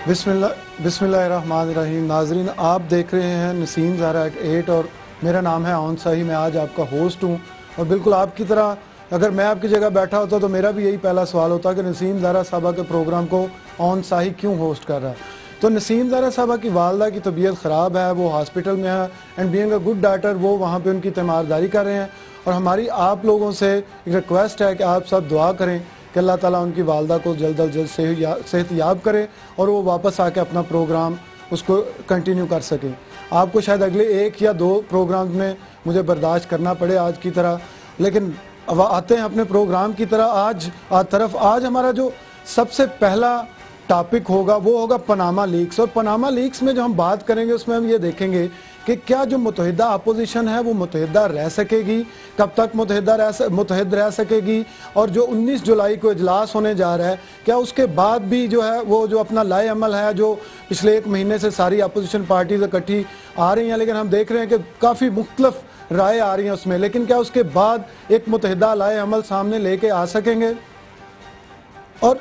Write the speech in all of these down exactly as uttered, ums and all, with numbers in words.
बिस्मिल्लाह बिस्मिल्लाहिर्रहमानिर्रहीम। नाजरीन, आप देख रहे हैं नसीम ज़हरा एट और मेरा नाम है ऑन साही। मैं आज आपका होस्ट हूं और बिल्कुल आपकी तरह अगर मैं आपकी जगह बैठा होता तो मेरा भी यही पहला सवाल होता कि नसीम ज़हरा साहबा के प्रोग्राम को ऑन साही क्यों होस्ट कर रहा है। तो नसीम ज़हरा साहबा की वालदा की तबीयत ख़राब है, वो हॉस्पिटल में है and being a good daughter वो वहाँ पर उनकी तीमारदारी कर रहे हैं। और हमारी आप लोगों से एक रिक्वेस्ट है कि आप सब दुआ करें कि अल्लाह ताला उनकी वालदा को जल्द अज जल्द सेहत याब करे और वो वापस आके अपना प्रोग्राम उसको कंटिन्यू कर सकें। आपको शायद अगले एक या दो प्रोग्राम में मुझे बर्दाश्त करना पड़े आज की तरह, लेकिन अब आते हैं अपने प्रोग्राम की तरह आज आज तरफ। आज हमारा जो सबसे पहला टॉपिक होगा वो होगा पनामा लीक्स। और पनामा लीक्स में जो हम बात करेंगे उसमें हम ये देखेंगे कि क्या जो मुतहिदा अपोजिशन है वो मुतहिदा रह सकेगी, कब तक मुतहिदा रह मुतहिद रह सकेगी, और जो उन्नीस जुलाई को इजलास होने जा रहा है क्या उसके बाद भी जो है वो जो अपना लाए अमल है जो पिछले एक महीने से सारी अपोजिशन पार्टीज इकट्ठी आ रही हैं, लेकिन हम देख रहे हैं कि काफ़ी मुख्तलिफ राय आ रही हैं उसमें, लेकिन क्या उसके बाद एक मुतहिदा लाए अमल सामने लेके आ सकेंगे। और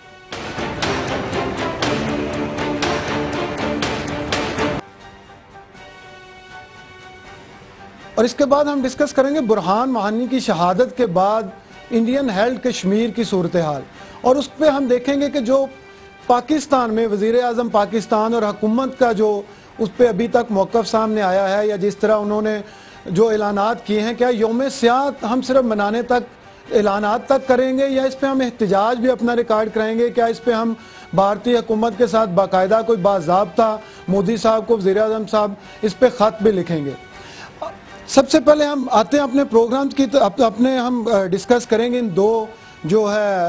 और इसके बाद हम डिस्कस करेंगे बुरहान महानी की शहादत के बाद इंडियन हेल्थ कश्मीर की सूरत हाल, और उस पर हम देखेंगे कि जो पाकिस्तान में वज़ीर आज़म पाकिस्तान और हुकूमत का जो उस पर अभी तक मौक़िफ़ सामने आया है या जिस तरह उन्होंने जो ऐलानात किए हैं, क्या यौम सियात हम सिर्फ मनाने तक ऐलानात तक करेंगे या इस पर हम एहतजाज भी अपना रिकॉर्ड कराएंगे, क्या इस पर हम भारतीय हुकूमत के साथ बाकायदा कोई बाज़ाब्ता मोदी साहब को वज़ीर आज़म साहब इस पर ख़त भी लिखेंगे। सबसे पहले हम आते हैं अपने प्रोग्राम की, तो अपने हम डिस्कस करेंगे इन दो जो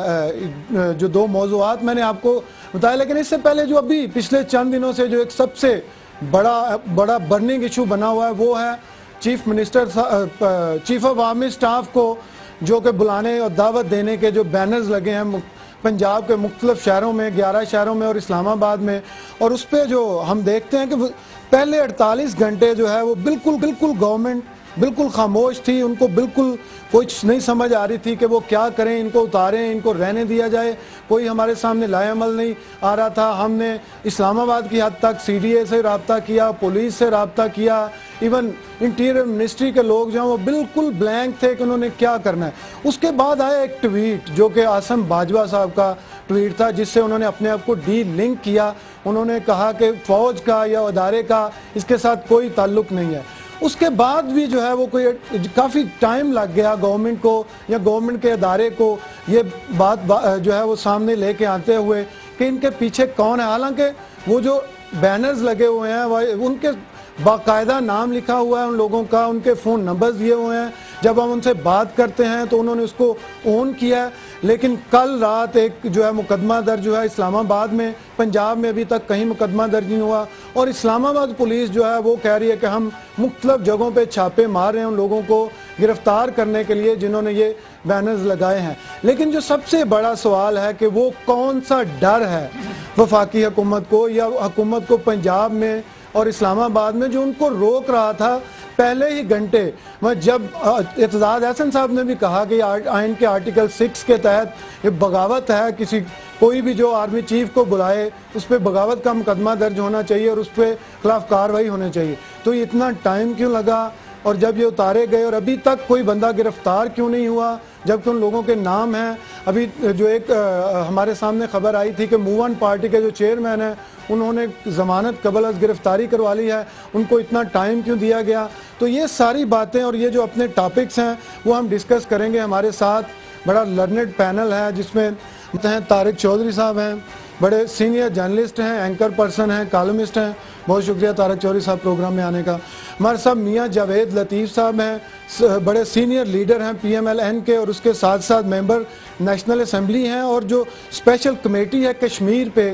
है जो दो मौज़ूआत मैंने आपको बताया, लेकिन इससे पहले जो अभी पिछले चंद दिनों से जो एक सबसे बड़ा बड़ा बर्निंग इशू बना हुआ है वो है chief minister chief of army staff को जो कि बुलाने और दावत देने के जो बैनर्स लगे हैं पंजाब के मुख्तलिफ शहरों में, ग्यारह शहरों में और इस्लामाबाद में, और उस पर जो हम देखते हैं कि पहले अड़तालीस घंटे जो है वो बिल्कुल बिल्कुल गवर्नमेंट बिल्कुल खामोश थी, उनको बिल्कुल कुछ नहीं समझ आ रही थी कि वो क्या करें, इनको उतारें, इनको रहने दिया जाए, कोई हमारे सामने लाए अमल नहीं आ रहा था। हमने इस्लामाबाद की हद तक सी डी ए से रब्ता किया, पुलिस से रब्ता किया, इवन इंटीरियर मिनिस्ट्री के लोग जो हैं वो बिल्कुल ब्लैंक थे कि उन्होंने क्या करना है। उसके बाद आया एक ट्वीट जो कि आसम बाजवा साहब का ट्वीट था जिससे उन्होंने अपने आप को डी लिंक किया। उन्होंने कहा कि फ़ौज का या अदारे का इसके साथ कोई ताल्लुक़ नहीं है। उसके बाद भी जो है वो कोई काफ़ी टाइम लग गया गवर्नमेंट को या गवर्नमेंट के अदारे को ये बात बा, जो है वो सामने लेके आते हुए कि इनके पीछे कौन है। हालांकि वो जो बैनर्स लगे हुए हैं वह उनके बाकायदा नाम लिखा हुआ है उन लोगों का, उनके फ़ोन नंबर्स दिए हुए हैं, जब हम उनसे बात करते हैं तो उन्होंने उसको ऑन किया है। लेकिन कल रात एक जो है मुकदमा दर्ज हुआ है इस्लामाबाद में, पंजाब में अभी तक कहीं मुकदमा दर्ज नहीं हुआ, और इस्लामाबाद पुलिस जो है वो कह रही है कि हम मुख्तलिफ जगहों पे छापे मार रहे हैं उन लोगों को गिरफ्तार करने के लिए जिन्होंने ये बैनर्स लगाए हैं। लेकिन जो सबसे बड़ा सवाल है कि वो कौन सा डर है वफाकी हुकूमत को या हुकूमत को पंजाब में और इस्लामाबाद में जो उनको रोक रहा था पहले ही घंटे में, जब एतजाज हसन साहब ने भी कहा कि आइन के आर्टिकल सिक्स के तहत ये बगावत है, किसी कोई भी जो आर्मी चीफ को बुलाए उस पर बगावत का मुकदमा दर्ज होना चाहिए और उस पर खिलाफ कार्रवाई होनी चाहिए। तो इतना टाइम क्यों लगा, और जब ये उतारे गए और अभी तक कोई बंदा गिरफ्तार क्यों नहीं हुआ, जबकि उन लोगों के नाम हैं। अभी जो एक आ, हमारे सामने खबर आई थी कि मूवन पार्टी के जो चेयरमैन हैं उन्होंने ज़मानत कबल अज़ गिरफ्तारी करवा ली है, उनको इतना टाइम क्यों दिया गया। तो ये सारी बातें और ये जो अपने टॉपिक्स हैं वो हम डिस्कस करेंगे। हमारे साथ बड़ा लर्नेड पैनल है जिसमें हैं तारिक चौधरी साहब हैं, बड़े सीनियर जर्नलिस्ट हैं, एंकर पर्सन हैं, कॉलमिस्ट हैं। बहुत शुक्रिया तारिक चौधरी साहब प्रोग्राम में आने का। हमारे साथ मियाँ जावेद लतीफ़ साहब हैं, बड़े सीनियर लीडर हैं पी एम एल एन के, और उसके साथ साथ मेंबर नेशनल असम्बली हैं, और जो स्पेशल कमेटी है कश्मीर पे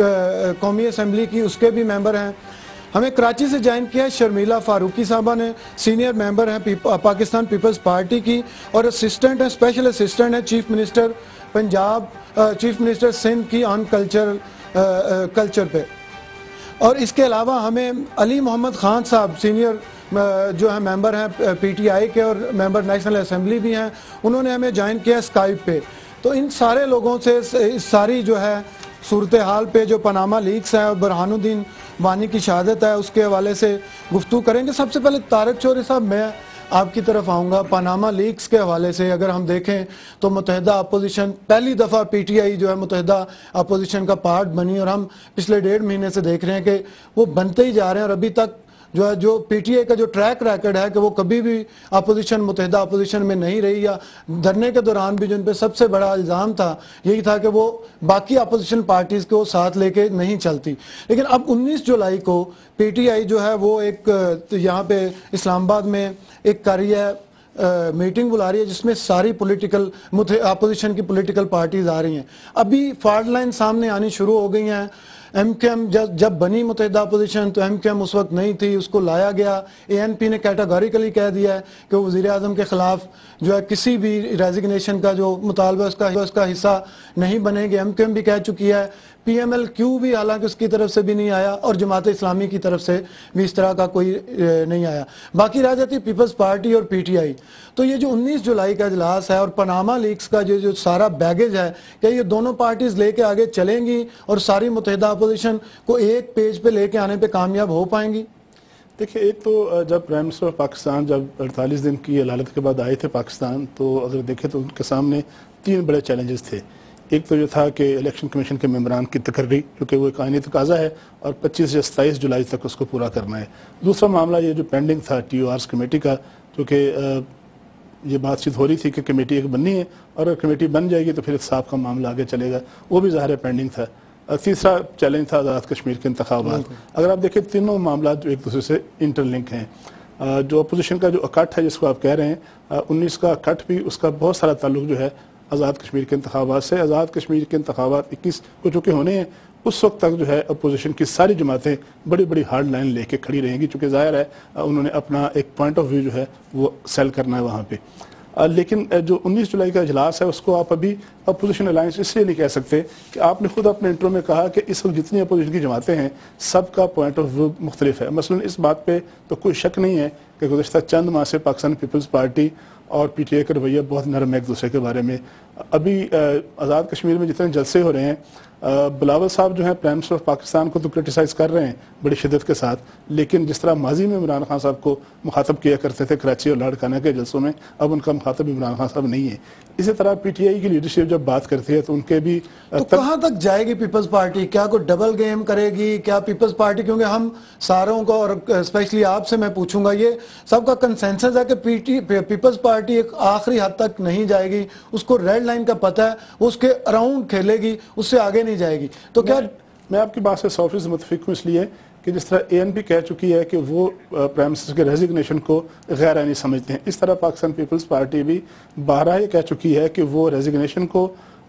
कौमी असम्बली की उसके भी मेंबर हैं। हमें कराची से ज्वाइन किया है शर्मिला फारूकी साहबा ने, सीनियर मेंबर हैं पाकिस्तान पीपल्स पार्टी की, और असिस्टेंट हैं, स्पेशल असिस्टेंट हैं chief minister Punjab, chief minister Sindh की ऑन कल्चर कल्चर पे। और इसके अलावा हमें अली मोहम्मद खान साहब सीनियर जो है मेंबर हैं पी टी आई के और मेंबर नेशनल असम्बली भी हैं, उन्होंने हमें ज्वाइन किया स्काइप पे। तो इन सारे लोगों से इस सारी जो है صورتحال پہ جو پاناما لیکس ہے اور برہان الدین وانی کی شہادت ہے اس کے حوالے سے گفتگو کریں گے. سب سے پہلے طارق چوہدری صاحب میں آپ کی طرف آؤں گا. پاناما لیکس کے حوالے سے اگر ہم دیکھیں تو متحدہ اپوزیشن پہلی دفعہ پی ٹی آئی جو ہے متحدہ اپوزیشن کا پارٹ بنی اور ہم پچھلے ڈیڑھ مہینے سے دیکھ رہے ہیں کہ وہ بنتے ہی جا رہے ہیں اور ابھی تک جو ہے جو پی ٹی آئی کا جو ٹریک ریکرڈ ہے کہ وہ کبھی بھی اپوزیشن متحدہ اپوزیشن میں نہیں رہی, یا دھرنے کے دوران بھی جن پہ سب سے بڑا الزام تھا یہی تھا کہ وہ باقی اپوزیشن پارٹیز کو ساتھ لے کے نہیں چلتی. لیکن اب انیس جولائی کو پی ٹی آئی جو ہے وہ ایک یہاں پہ اسلام آباد میں ایک کر رہی ہے میٹنگ بلا رہی ہے جس میں ساری پولیٹیکل اپوزیشن کی پولیٹیکل پارٹیز آ رہی ہیں. ابھی فالٹ لائن سامنے آنی شروع ہو گئی ہیں. ایم کیو ایم جب بنی متحدہ اپوزیشن تو ایم کیو ایم اس وقت نہیں تھی, اس کو لایا گیا. اے این پی نے کیٹاگوریکلی کہہ دیا ہے کہ وہ وزیر اعظم کے خلاف جو ہے کسی بھی ریزگنیشن کا جو مطالبہ اس کا اس کا حصہ نہیں بنے گی. ایم کیو ایم بھی کہہ چکی ہے, پی ایم ایل کیو بھی حالانکہ اس کی طرف سے بھی نہیں آیا اور جماعت اسلامی کی طرف سے بھی اس طرح کا کوئی نہیں آیا. باقی رہ جاتی پیپلز پارٹی اور پی ٹی آئی. تو یہ جو انیس جولائی کا اجلاس ہے اور پاناما لیکس کا جو جو سارا بیگیج ہے کہ یہ دونوں پارٹیز لے کے آگے چلیں گی اور ساری متحدہ اپوزیشن کو ایک پیج پہ لے کے آنے پہ کامیاب ہو پائیں گی. دیکھیں, ایک تو جب پرائم منسٹر آف پاکستان جب اڑتالیس دن کی علالت کے بعد آئے تھے پاکستان, تو اگر دیکھیں تو ان کے سامنے تین بڑے چیلنجز تھے. ایک تو یہ تھا کہ الیکشن کمیشن کے ممبران کی تقرری, کیونکہ وہ ایک آئینی تقاضا ہے اور پچیس یا ستائیس جولائی تک اس کو پورا کرنا ہے. دوسرا معاملہ یہ جو پینڈنگ تھا ٹی او آرز کمیٹی کا, کیونکہ یہ بات چیت ہو رہی تھی کہ کمیٹی ایک بننی ہے اور اگر کمیٹی بن جائے گی تو پھر احتساب کا معاملہ آگے چلے گا, وہ بھی ظاہر پینڈنگ تھا. تیسرا چیلنج تھا آزاد کشمیر کے انتخابات. اگر آپ دیکھیں تینوں معاملات جو ایک دوسرے سے انٹر لنک ہیں. جو اپوزیشن کا جو اکٹھ ہے جس کو آپ کہہ رہے ہیں, انیس کا اکٹھ بھی اس کا بہت سارا تعلق جو ہے آزاد کشمیر کے انتخابات سے. آزاد کشمیر کے انتخابات اکیس کو چونکہ ہونے ہیں, اس وقت تک جو ہے اپوزیشن کی ساری جماعتیں بڑی بڑی ہارڈ لائن لے کے کھڑی رہیں گی, چونکہ ظاہر ہے انہوں نے اپنا ایک پوائنٹ آف ویو جو ہے وہ سیل کرنا ہے وہاں پہ. لیکن جو انیس جولائی کا اجلاس ہے اس کو آپ ابھی اپوزیشن الائنس اس لیے نہیں کہہ سکتے کہ آپ نے خود اپنے انٹرو میں کہا کہ اس وقت جتنی اپوزیشن کی جماعتیں ہیں سب کا پوائنٹ آف ویو مختلف ہے. مثلا اس بات پہ تو کوئی شک نہیں ہے کہ گزشتہ چند ماہ سے پاکستان پیپلز پارٹی اور پی ٹی آئی کا رویہ بہت نرم ہے ایک دوسرے کے بارے میں. ابھی آزاد کشمیر میں جتنے جلسے ہو رہے ہیں, بلاول صاحب جو ہیں پرائم منسٹر آف پاکستان کو تو کرٹیسائز کر رہے ہیں بڑی شدت کے ساتھ, لیکن جس طرح ماضی میں عمران خان صاحب کو مخاطب کیا کرتے تھے کراچی اور لاڑکانہ کے جلسوں میں, اب ان کا مخاطب عمران خان صاحب نہیں ہے. اسی طرح پی ٹی آئی کی لیڈرشپ جب بات کرتی ہے تو ان کے بھی تو کہاں تک جائے گی پیپلز پارٹی؟ کیا کوئی ڈبل گیم کرے گی کیا پیپلز پارٹی؟ کیونکہ ہم ساروں کو اور اسپیشلی آپ سے میں پوچھوں گا, یہ سب کا کنسنسس ہے کہ پی ٹی پیپلز پارٹی ایک آخری حد تک نہیں جائے گی, اس کو ریڈ لائن کا پتہ ہے, وہ اس کے اراؤنڈ کھیلے گی, اس سے آگے نہیں جائے گی. تو کیا میں آپ کی بات سے سو فیصد متفق ہوں, اس لیے کہ جس طرح اے این پی کہہ چکی ہے کہ وہ پرائم منسٹر کے ریزگنیشن کو غیر آئینی سمجھتے ہیں, اس طرح پاکستان پیپلز پارٹی بھی بارہ یہ کہہ چکی ہے کہ وہ ریزگنیشن کو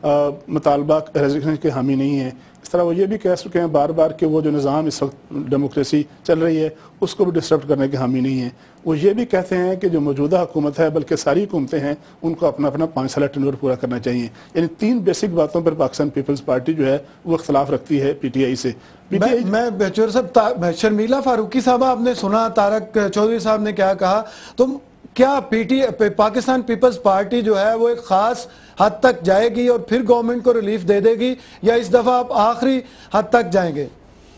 مطالبہ ریزگنیشن کے حامی نہیں ہے. اس طرح وہ یہ بھی کہہ چکے ہیں بار بار کہ وہ جو نظام اس وقت ڈیموکریسی چل رہی ہے اس کو بھی ڈسٹرب کرنے کے حامی نہیں ہیں. وہ یہ بھی کہتے ہیں کہ جو موجودہ حکومت ہے بلکہ ساری حکومتیں ہیں ان کو اپنا اپنا پانچ سالہ ٹینور پورا کرنا چاہیے. یعنی تین بیسک باتوں پر پاکستان پیپلز پارٹی جو ہے وہ اختلاف رکھتی ہے پی ٹی آئی سے. میں چوہدری صاحب, شرمیلا فاروقی صاحب آپ نے سنا طارق چوہدری صاحب نے کیا کہا, تو کیا P T Pakistan Peoples Party جو ہے وہ ایک خاص حد تک جائے گی اور پھر گورنمنٹ کو ریلیف دے دے گی, یا اس دفعہ آپ آخری حد تک جائیں گے؟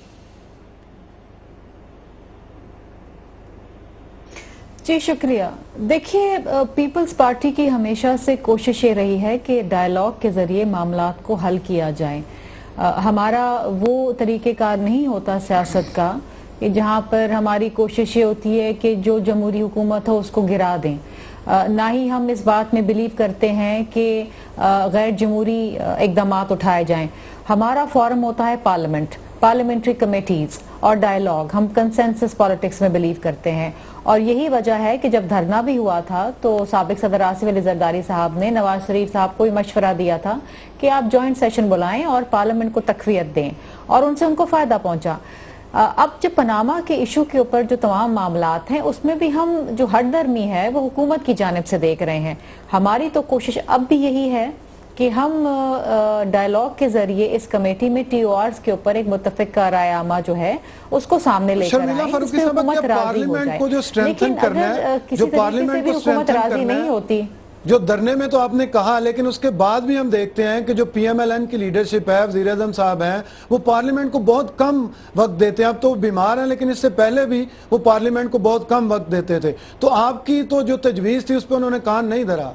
جی شکریہ. دیکھیے, پیپلز پارٹی کی ہمیشہ سے کوشش یہ رہی ہے کہ ڈائیلاگ کے ذریعے معاملات کو حل کیا جائے. ہمارا وہ طریقہ کار نہیں ہوتا سیاست کا کہ جہاں پر ہماری کوشش یہ ہوتی ہے کہ جو جمہوری حکومت ہو اس کو گرا دیں. نہ ہی ہم اس بات میں بلیو کرتے ہیں کہ غیر جمہوری اقدامات اٹھائے جائیں. ہمارا فورم ہوتا ہے پارلیمنٹ, پارلیمنٹری کمیٹیز اور ڈائیلاگ. ہم کنسنسس پالیٹکس میں بلیو کرتے ہیں, اور یہی وجہ ہے کہ جب دھرنا بھی ہوا تھا تو سابق صدر آصف علی زرداری صاحب نے نواز شریف صاحب کو بھی مشورہ دیا تھا کہ آپ جوائنٹ سیشن بلائیں اور پارلیمنٹ کو تقویت دیں, اور ان سے ان کو فائدہ پہنچا. اب جو پاناما کے ایشو کے اوپر جو تمام معاملات ہیں اس میں بھی ہم جو ہٹ درمی ہے وہ حکومت کی جانب سے دیکھ رہے ہیں. ہماری تو کوشش اب بھی یہی ہے کہ ہم ڈائیلاگ کے ذریعے اس کمیٹی میں ٹی او آرز کے اوپر ایک متفقہ رائے عامہ جو ہے اس کو سامنے لے کر آئیں جس پہ حکومت راضی ہو جائے. لیکن اگر کسی طریقے سے بھی حکومت راضی نہیں ہوتی جو دھرنے میں تو آپ نے کہا، لیکن اس کے بعد بھی ہم دیکھتے ہیں کہ جو پی ایم ایل این کی لیڈرشپ ہے، وزیر اعظم صاحب ہیں، وہ پارلیمنٹ کو بہت کم وقت دیتے ہیں. اب تو بیمار ہیں لیکن اس سے پہلے بھی وہ پارلیمنٹ کو بہت کم وقت دیتے تھے. تو آپ کی تو جو تجویز تھی اس پہ انہوں نے کان نہیں دھرا.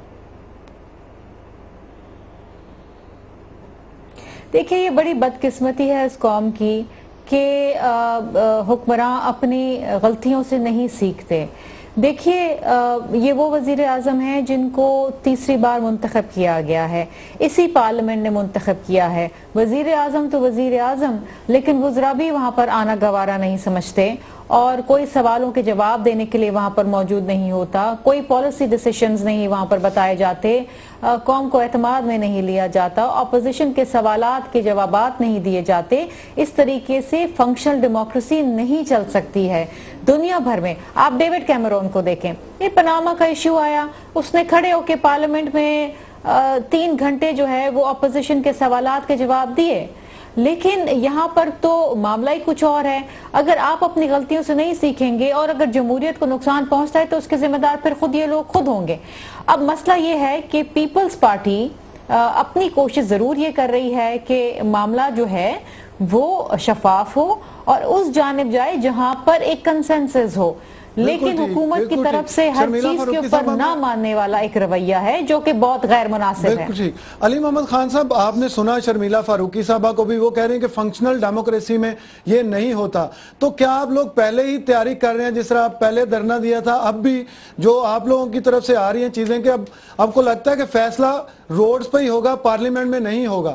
دیکھیں یہ بڑی بدقسمتی ہے اس قوم کی کہ حکمراں اپنی غلطیوں سے نہیں سیکھتے. دیکھیے یہ وہ وزیر اعظم ہیں جن کو تیسری بار منتخب کیا گیا ہے، اسی پارلیمنٹ نے منتخب کیا ہے. وزیر اعظم تو وزیر اعظم، لیکن وزراء بھی وہاں پر آنا گوارا نہیں سمجھتے اور کوئی سوالوں کے جواب دینے کے لیے وہاں پر موجود نہیں ہوتا، کوئی پالیسی ڈیسیشنز نہیں وہاں پر بتائے جاتے، قوم کو اعتماد میں نہیں لیا جاتا، اپوزیشن کے سوالات کے جوابات نہیں دیے جاتے. اس طریقے سے فنکشنل ڈیموکریسی نہیں چل سکتی ہے دنیا بھر میں. آپ ڈیوڈ کیمرون کو دیکھیں، یہ پاناما کا ایشو آیا، اس نے کھڑے ہو کے پارلیمنٹ میں تین گھنٹے جو ہے وہ اپوزیشن کے سوالات کے جواب دیے. لیکن یہاں پر تو معاملہ ہی کچھ اور ہے. اگر آپ اپنی غلطیوں سے نہیں سیکھیں گے اور اگر جمہوریت کو نقصان پہنچتا ہے تو اس کے ذمہ دار پھر خود یہ لوگ خود ہوں گے. اب مسئلہ یہ ہے کہ پیپلز پارٹی اپنی کوشش ضرور یہ کر رہی ہے کہ معاملہ جو ہے وہ شفاف ہو اور اس جانب جائے جہاں پر ایک کنسنسس ہو، لیکن حکومت کی طرف سے ہر چیز کے اوپر نہ ماننے والا ایک رویہ ہے جو کہ بہت غیر مناسب ہے. علی محمد خان صاحب، آپ نے سنا شرمیلا فاروقی صاحبہ کو بھی، وہ کہہ رہے ہیں کہ فنکشنل ڈیموکریسی میں یہ نہیں ہوتا. تو کیا آپ لوگ پہلے ہی تیاری کر رہے ہیں، جس طرح آپ پہلے دھرنا دیا تھا، اب بھی جو آپ لوگوں کی طرف سے آ رہی ہیں چیزیں، کہ اب آپ کو لگتا ہے کہ فیصلہ روڈز پہ ہی ہوگا، پارلیمنٹ میں نہیں ہوگا؟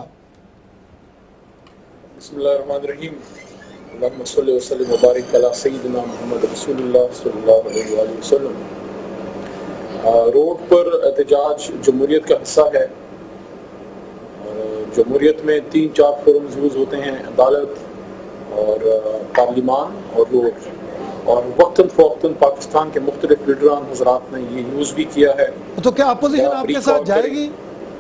بسم اللہ الرحمن الرحیم. اللہم صلی وسلم وبارک علی سیدنا محمد رسول اللہ صلی اللہ علیہ وآلہ وسلم. روڈ پر احتجاج جمہوریت کا حصہ ہے. جمہوریت میں تین چار فورمز یوز ہوتے ہیں، عدالت اور پارلیمان اور روڈ، اور وقتاً فوقتاً پاکستان کے مختلف لیڈران حضرات نے یہ یوز بھی کیا ہے. تو کیا اپوزیشن آپ کے ساتھ جائے گی؟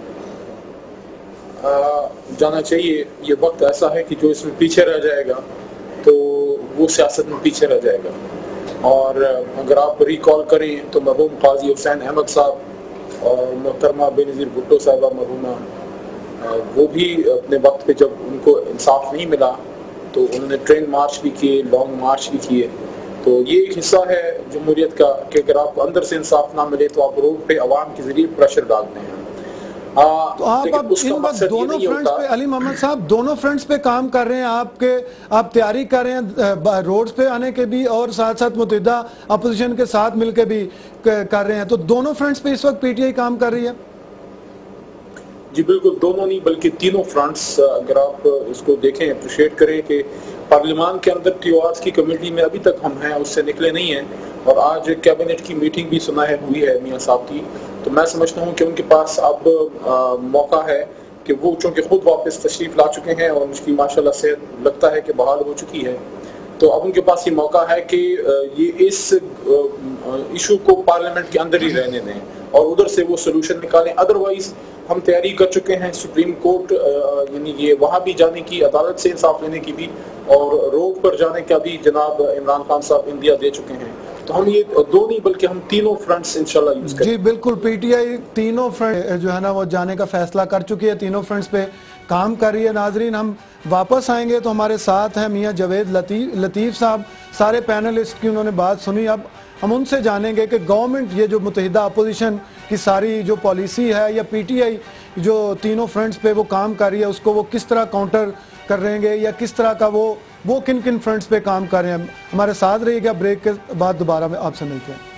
جانا چاہیے. یہ وقت ایسا ہے کہ جو اس میں پیچھے رہ جائے گا تو وہ سیاست میں پیچھے رہ جائے گا. اور اگر آپ ریکال کریں تو مرحوم قاضی حسین احمد صاحب اور محترمہ بے نظیر بھٹو صاحبہ مرحومہ، وہ بھی اپنے وقت پہ جب ان کو انصاف نہیں ملا تو انہوں نے ٹرین مارچ بھی کیے، لانگ مارچ بھی کیے. تو یہ ایک حصہ ہے جمہوریت کا کہ اگر آپ کو اندر سے انصاف نہ ملے تو آپ روڈ پہ عوام کے ذریعے پریشر ڈالتے ہیں. تو آپ اب ان وقت دونوں فرنٹس پہ، علی محمد صاحب دونوں فرنٹس پہ کام کر رہے ہیں، آپ کے آپ تیاری کر رہے ہیں روڈز پہ آنے کے بھی اور ساتھ ساتھ متحدہ اپوزیشن کے ساتھ مل کے بھی کر رہے ہیں. تو دونوں فرنٹس پہ اس وقت پی ٹی آئی کام کر رہی ہے؟ جی بالکل، دونوں نہیں بلکہ تینوں فرنٹس. اگر آپ اس کو دیکھیں، اپریشیٹ کریں کہ پارلیمان کے اندر ٹی او آرز کی کمیٹی میں ابھی تک ہم ہیں، اس سے نکلے نہیں ہیں، اور آج کیبنٹ کی میٹنگ بھی سنا ہے ہوئی ہے میاں صاحب کی. تو میں سمجھتا ہوں کہ ان کے پاس اب موقع ہے کہ وہ چونکہ خود واپس تشریف لا چکے ہیں اور اس کی ماشاءاللہ صحت لگتا ہے کہ بحال ہو چکی ہے، تو اب ان کے پاس یہ موقع ہے کہ یہ اس ایشو کو پارلیمنٹ کے اندر ہی رہنے دیں اور ادھر سے وہ سلوشن نکالیں. ادروائز ہم تیاری کر چکے ہیں سپریم کورٹ، یعنی یہ وہاں بھی جانے کی، عدالت سے انصاف لینے کی بھی، اور روڈ پر جانے کا بھی جناب عمران خان صاحب انڈیا دے چکے ہیں. تو ہم یہ دو نہیں بلکہ ہم تینوں فرنٹس انشاءاللہ یوز کریں. جی بالکل، پی ٹی آئی تینوں فرنٹ جو ہے نا وہ جانے کا فیصلہ کر چکی ہے، تینوں فرنٹس پہ کام کر رہی ہے. ناظرین، ہم واپس آئیں گے تو ہمارے ساتھ ہیں میاں جاوید لطیف صاحب. سارے پینلسٹ کی انہوں نے بات سنی، اب ہم ان سے جانیں گے کہ گورنمنٹ یہ جو متحدہ اپوزیشن کی ساری جو پالیسی ہے یا پی ٹی آئی جو تینوں فرنٹس پہ وہ کام کر رہی ہے اس کو وہ کس طرح کاؤنٹر کر رہیں گے، یا کس طرح کا وہ وہ کن کن فرنٹس پہ کام کر رہے ہیں. ہمارے ساتھ رہیے گا، بریک کے بعد دوبارہ میں آپ سے ملتے ہیں.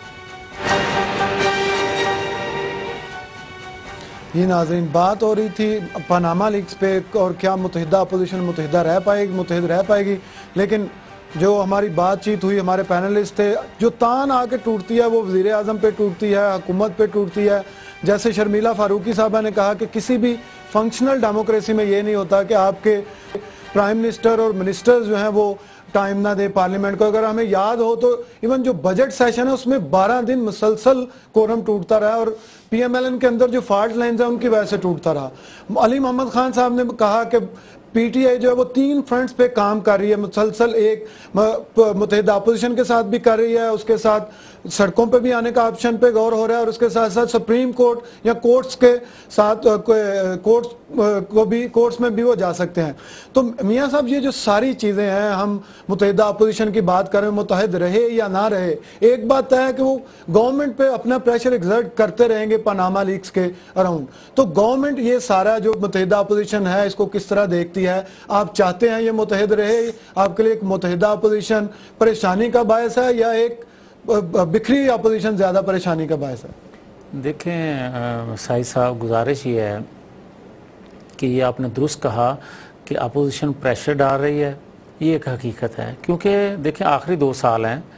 یہ ناظرین، بات ہو رہی تھی پاناما لیکس پہ اور کیا متحدہ اپوزیشن متحدہ رہ پائے گی متحد رہ پائے گی. لیکن جو ہماری بات چیت ہوئی، ہمارے پینلسٹ تھے، جو تان آ کے ٹوٹتی ہے وہ وزیر اعظم پہ ٹوٹتی ہے، حکومت پہ ٹوٹتی ہے. جیسے شرمیلا فاروقی صاحبہ نے کہا کہ کسی بھی فنکشنل ڈیموکریسی میں یہ نہیں ہوتا کہ آپ کے پرائم منسٹر اور منسٹرز جو ہیں وہ ٹائم نہ دے پارلیمنٹ کو. اگر ہمیں یاد ہو تو ایون جو بجٹ سیشن ہے اس میں بارہ دن مسلسل کورم ٹوٹتا رہا، اور پی ایم ایل این کے اندر جو فالٹ لائنز ہیں ان کی وجہ سے ٹوٹتا رہا. علی محمد خان صاحب نے کہا کہ پی ٹی آئی جو ہے وہ تین فرنٹس پہ کام کر رہی ہے مسلسل، ایک متحدہ اپوزیشن کے ساتھ بھی کر رہی ہے، اس کے ساتھ सड़कों पे भी आने का ऑप्शन पे गौर हो रहा है और उसके साथ साथ सुप्रीम कोर्ट या कोर्ट्स के साथ कोर्ट्स को भी कोर्ट्स में भी वो जा सकते हैं। तो मियां साहब ये जो सारी चीज़ें हैं, हम मुत्तहिदा अपोजिशन की बात करें, मुत्तहिद रहे या ना रहे, एक बात तय है कि वो गवर्नमेंट पे अपना प्रेशर एक्सर्ट करते रहेंगे पनामा लीक्स के अराउंड। तो गवर्नमेंट ये सारा जो मुत्तहिदा अपोजिशन है इसको किस तरह देखती है? आप चाहते हैं ये मुत्तहिद रहे? आपके लिए एक मुत्तहिदा अपोजिशन परेशानी का बायस है या एक बिखरी अपोजिशन ज़्यादा परेशानी का बायस है? देखें साहिद साहब, गुजारिश ये है कि ये आपने दुरुस्त कहा कि अपोजिशन प्रेशर डाल रही है, ये एक हकीकत है। क्योंकि देखें आखिरी दो साल हैं,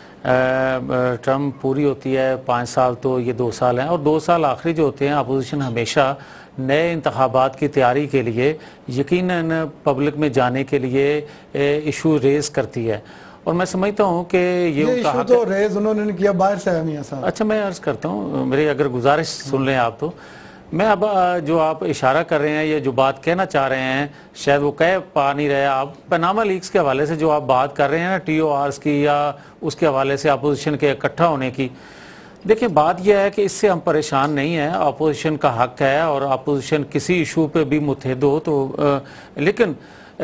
टर्म पूरी होती है पाँच साल, तो ये दो साल हैं और दो साल आखिरी जो होते हैं अपोजिशन हमेशा नए इंतखाबात की तैयारी के लिए यकीनन पब्लिक में जाने के लिए इशू रेज़ करती है। और मैं समझता हूँ कि ये, ये इशू तो रेज़ उन्होंने किया बाहर से है मियां साहब। अच्छा, मैं अर्ज़ करता हूँ, मेरी अगर गुजारिश सुन लें आप, तो मैं अब जो आप इशारा कर रहे हैं, ये जो बात कहना चाह रहे हैं, शायद वो कह पा नहीं रहे आप। पनामा लीक्स के हवाले से जो आप बात कर रहे हैं ना, टी ओ आर्स की या उसके हवाले से अपोजिशन के इकट्ठा होने की, देखिए बात यह है कि इससे हम परेशान नहीं हैं, अपोजिशन का हक है और अपोजिशन किसी इशू पे भी मुतहद हो तो आ, लेकिन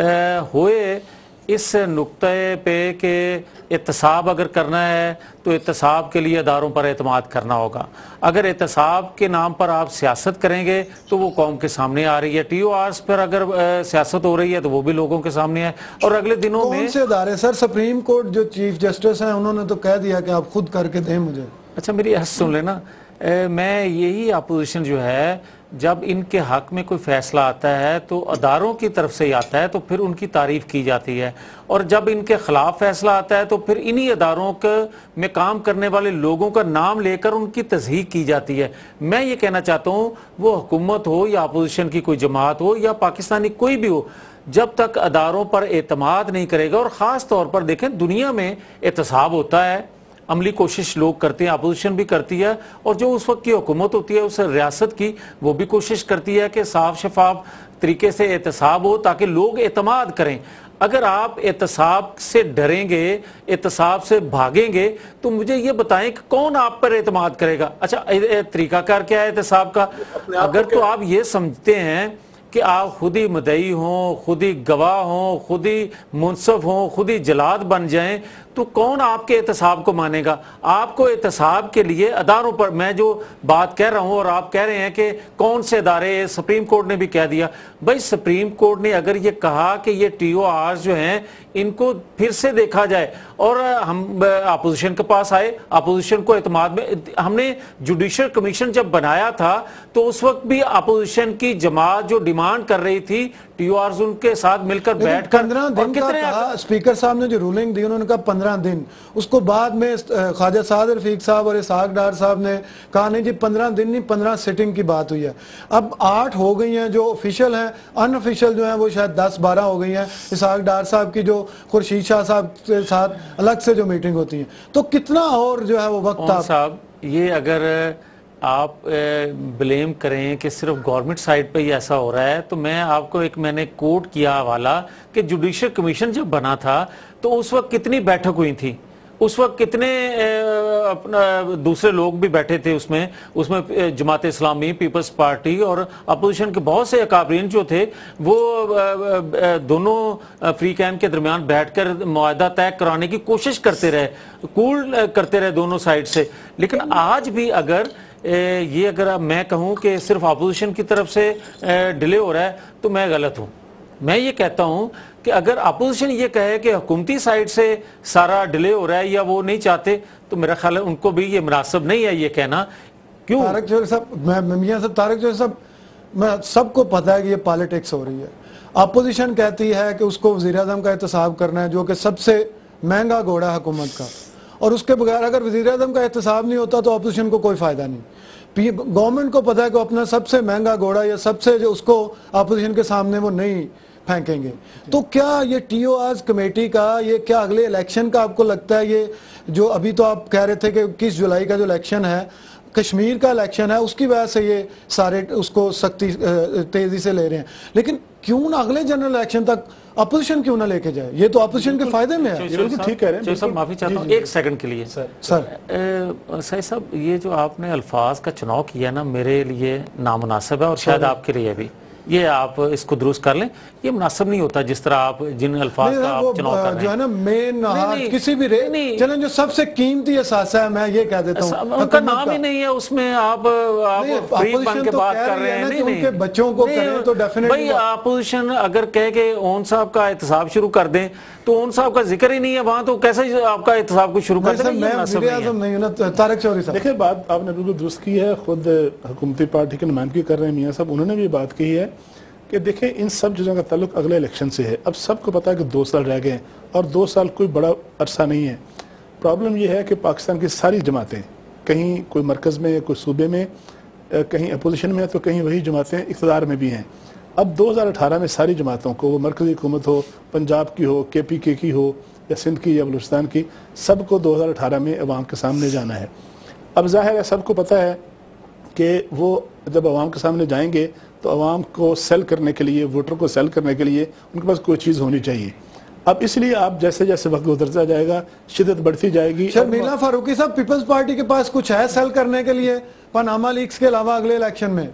होए इस नुक्ते पे कि एहतसाब अगर करना है तो एहतसाब के लिए अदारों पर एतमाद करना होगा। अगर एहतसाब के नाम पर आप सियासत करेंगे तो वो कौम के सामने आ रही है। टी ओ आर्स पर अगर आ, सियासत हो रही है तो वो भी लोगों के सामने है। और अगले दिनों में कौन से अदारे? सर सुप्रीम कोर्ट जो चीफ जस्टिस हैं उन्होंने तो कह दिया कि आप खुद करके दें मुझे। अच्छा, मेरी हस सुन लेना, मैं यही अपोजिशन जो है, जब इनके हक में कोई फैसला आता है तो अदारों की तरफ से ही आता है तो फिर उनकी तारीफ की जाती है, और जब इनके खिलाफ फैसला आता है तो फिर इन्हीं अदारों के में काम करने वाले लोगों का नाम लेकर उनकी तस्दीक की जाती है। मैं ये कहना चाहता हूँ, वो हुकूमत हो या अपोजिशन की कोई जमात हो या पाकिस्तानी कोई भी हो, जब तक अदारों पर एतमाद नहीं करेगा, और ख़ास तौर पर देखें दुनिया में एहतसाब होता है, अमली कोशिश लोग करते हैं, अपोजिशन भी करती है, और जो उस वक्त की हुकूमत होती है उस रियासत की, वो भी कोशिश करती है कि साफ शफाफ तरीके से एहतसाब हो ताकि लोग एतमाद करें। अगर आप एहतसाब से डरेंगे, एहतसाब से भागेंगे, तो मुझे ये बताएं कि कौन आप पर एतमाद करेगा। अच्छा, तरीकाकार क्या है एहतसाब का? अगर तो आप ये समझते हैं कि आप खुद ही मुद्दई हों, खुद ही गवाह हों, खुद ही मुंसफ हों, खुद ही जलाद बन जाएं, तो कौन आपके एहतसाब को मानेगा? आपको एहतसाब के लिए अदारों पर, मैं जो बात कह रहा हूं और आप कह रहे हैं कि कौन से अदारे, सुप्रीम कोर्ट ने भी कह दिया। भाई सुप्रीम कोर्ट ने अगर ये कहा कि ये टी ओ आर जो हैं इनको फिर से देखा जाए, और हम अपोजिशन के पास आए, अपोजिशन को एतमाद में, हमने जुडिशल कमीशन जब बनाया था तो उस वक्त भी अपोजिशन की जमात जो डिमांड कर रही थी टी ओ आर उनके साथ मिलकर बैठकर पंद्रह दिन का कहा, स्पीकर साहब ने जो रूलिंग दी उन्होंने कहा पंद्रह दिन, उसको बाद में ख्वाजा साद रफीक साहब और इसहाक डार साहब ने कहा नहीं जी पंद्रह दिन नहीं, पंद्रह सिटिंग की बात हुई है। अब आठ हो गई हैं जो ऑफिशियल हैं, अनऑफिशियल जो हैं वो शायद दस बारह हो गई हैं। इसहाक डार साहब की जो खुर्शीद शाह साहब के साथ अलग से जो मीटिंग होती है, तो कितना और जो है वो वक्त आप साहब, ये अगर आप ब्लेम करें कि सिर्फ गवर्नमेंट साइड पे ही ऐसा हो रहा है, तो मैं आपको एक, मैंने कोट किया हवाला कि जुडिशल कमीशन जब बना था तो उस वक्त कितनी बैठक हुई थी, उस वक्त कितने अपना दूसरे लोग भी बैठे थे उसमें उसमें जमात इस्लामी, पीपल्स पार्टी और अपोजिशन के बहुत से अकाबरीन जो थे वो दोनों फ्री कैंप के दरमियान बैठकर मुआहदा तय कराने की कोशिश करते रहे, कूल करते रहे दोनों साइड से। लेकिन आज भी अगर ये अगर मैं कहूँ कि सिर्फ अपोजिशन की तरफ से डिले हो रहा है तो मैं गलत हूँ। मैं ये कहता हूँ कि अगर अपोजिशन ये कहे कि हुकूमती साइड से सारा डिले हो रहा है या वो नहीं चाहते, तो मेरा ख्याल है उनको भी ये मुनासिब नहीं है ये कहना। क्यों? तारक जो सब, मैं मियां साहब, तारक जो सब, मैं सबको पता है कि ये पॉलिटिक्स हो रही है। अपोजिशन कहती है कि उसको वज़ीर-ए-आज़म का एहतसाब करना है जो कि सबसे महंगा घोड़ा हुकूमत का, और उसके बगैर अगर वज़ीर-ए-आज़म का एहतसाब नहीं होता तो अपोजिशन को कोई फ़ायदा नहीं। गवर्नमेंट को पता है कि अपना सबसे महंगा घोड़ा या सबसे जो उसको अपोजिशन के सामने वो नहीं फेंकेंगे। तो क्या ये टी ओ आर कमेटी का ये क्या अगले इलेक्शन का आपको लगता है, ये जो अभी तो आप कह रहे थे कि इक्कीस जुलाई का जो इलेक्शन है, कश्मीर का इलेक्शन है, उसकी वजह से ये सारे उसको सख्ती तेज़ी से ले रहे हैं, लेकिन क्यों ना अगले जनरल इलेक्शन तक اپوزیشن کیوں نہ لے کے جائے؟ یہ تو اپوزیشن کے فائدے میں ہے. بالکل ٹھیک کہہ رہے ہیں. صاحب معافی چاہتا ہوں ایک سیکنڈ کے لیے. سر سعید صاحب یہ جو آپ نے الفاظ کا چناؤ کیا نا میرے لیے نامناسب ہے اور شاید آپ کے لیے بھی. یہ آپ اس کو درست کر لیں, یہ مناسب نہیں ہوتا جس طرح آپ جن الفاظ کا آپ چناؤ کر رہے ہیں. جو ہے نا مین کسی بھی رے چلیں جو سب سے قیمتی اثاثہ ہے میں یہ کہہ دیتا ہوں ان کا نام ہی نہیں ہے اس میں. آپ فری بن کے بات کر رہے ہیں. نہیں ان کے بچوں کو کریں تو ڈیفینیٹلی بھائی اپوزیشن اگر کہے کہ اون صاحب کا احتساب شروع کر دیں تو اون صاحب کا ذکر ہی نہیں ہے وہاں, تو کیسے آپ کا احتساب کو شروع کر دیں؟ میں وزیر اعظم نہیں ہوں نا. طارق چوہدری صاحب دیکھیں بات آپ نے بالکل درست کی ہے. خود حکومتی پارٹی کے نمائندگی کر رہے ہیں میاں صاحب, انہوں نے بھی بات کی ہے کہ دیکھیں ان سب چیزوں کا تعلق اگلے الیکشن سے ہے. اب سب کو پتا ہے کہ دو سال رہ گئے ہیں اور دو سال کوئی بڑا عرصہ نہیں ہے. پرابلم یہ ہے کہ پاکستان کی ساری جماعتیں کہیں کوئی مرکز میں کوئی صوبے میں کہیں اپوزیشن میں تو کہیں وہی جماعتیں اقتدار میں بھی ہیں. اب دو ہزار اٹھارہ میں ساری جماعتوں کو وہ مرکزی حکومت ہو, پنجاب کی ہو, کے پی کے کی ہو یا سندھ کی یا بلوچستان کی, سب کو دو ہزار اٹھارہ میں عوام کے سامنے جانا ہے. اب ظاہر ہے سب کو پتہ ہے کہ وہ جب عوام کے سامنے جائیں گے تو عوام کو سیل کرنے کے لیے, ووٹر کو سیل کرنے کے لیے ان کے پاس کوئی چیز ہونی چاہیے. اب اس لیے آپ جیسے جیسے وقت گزرتا جائے گا شدت بڑھتی جائے گی. شرمیلا فاروقی صاحب پیپلز پارٹی کے پاس کچھ ہے سیل کرنے کے لیے پاناما لیکس کے علاوہ اگلے الیکشن میں؟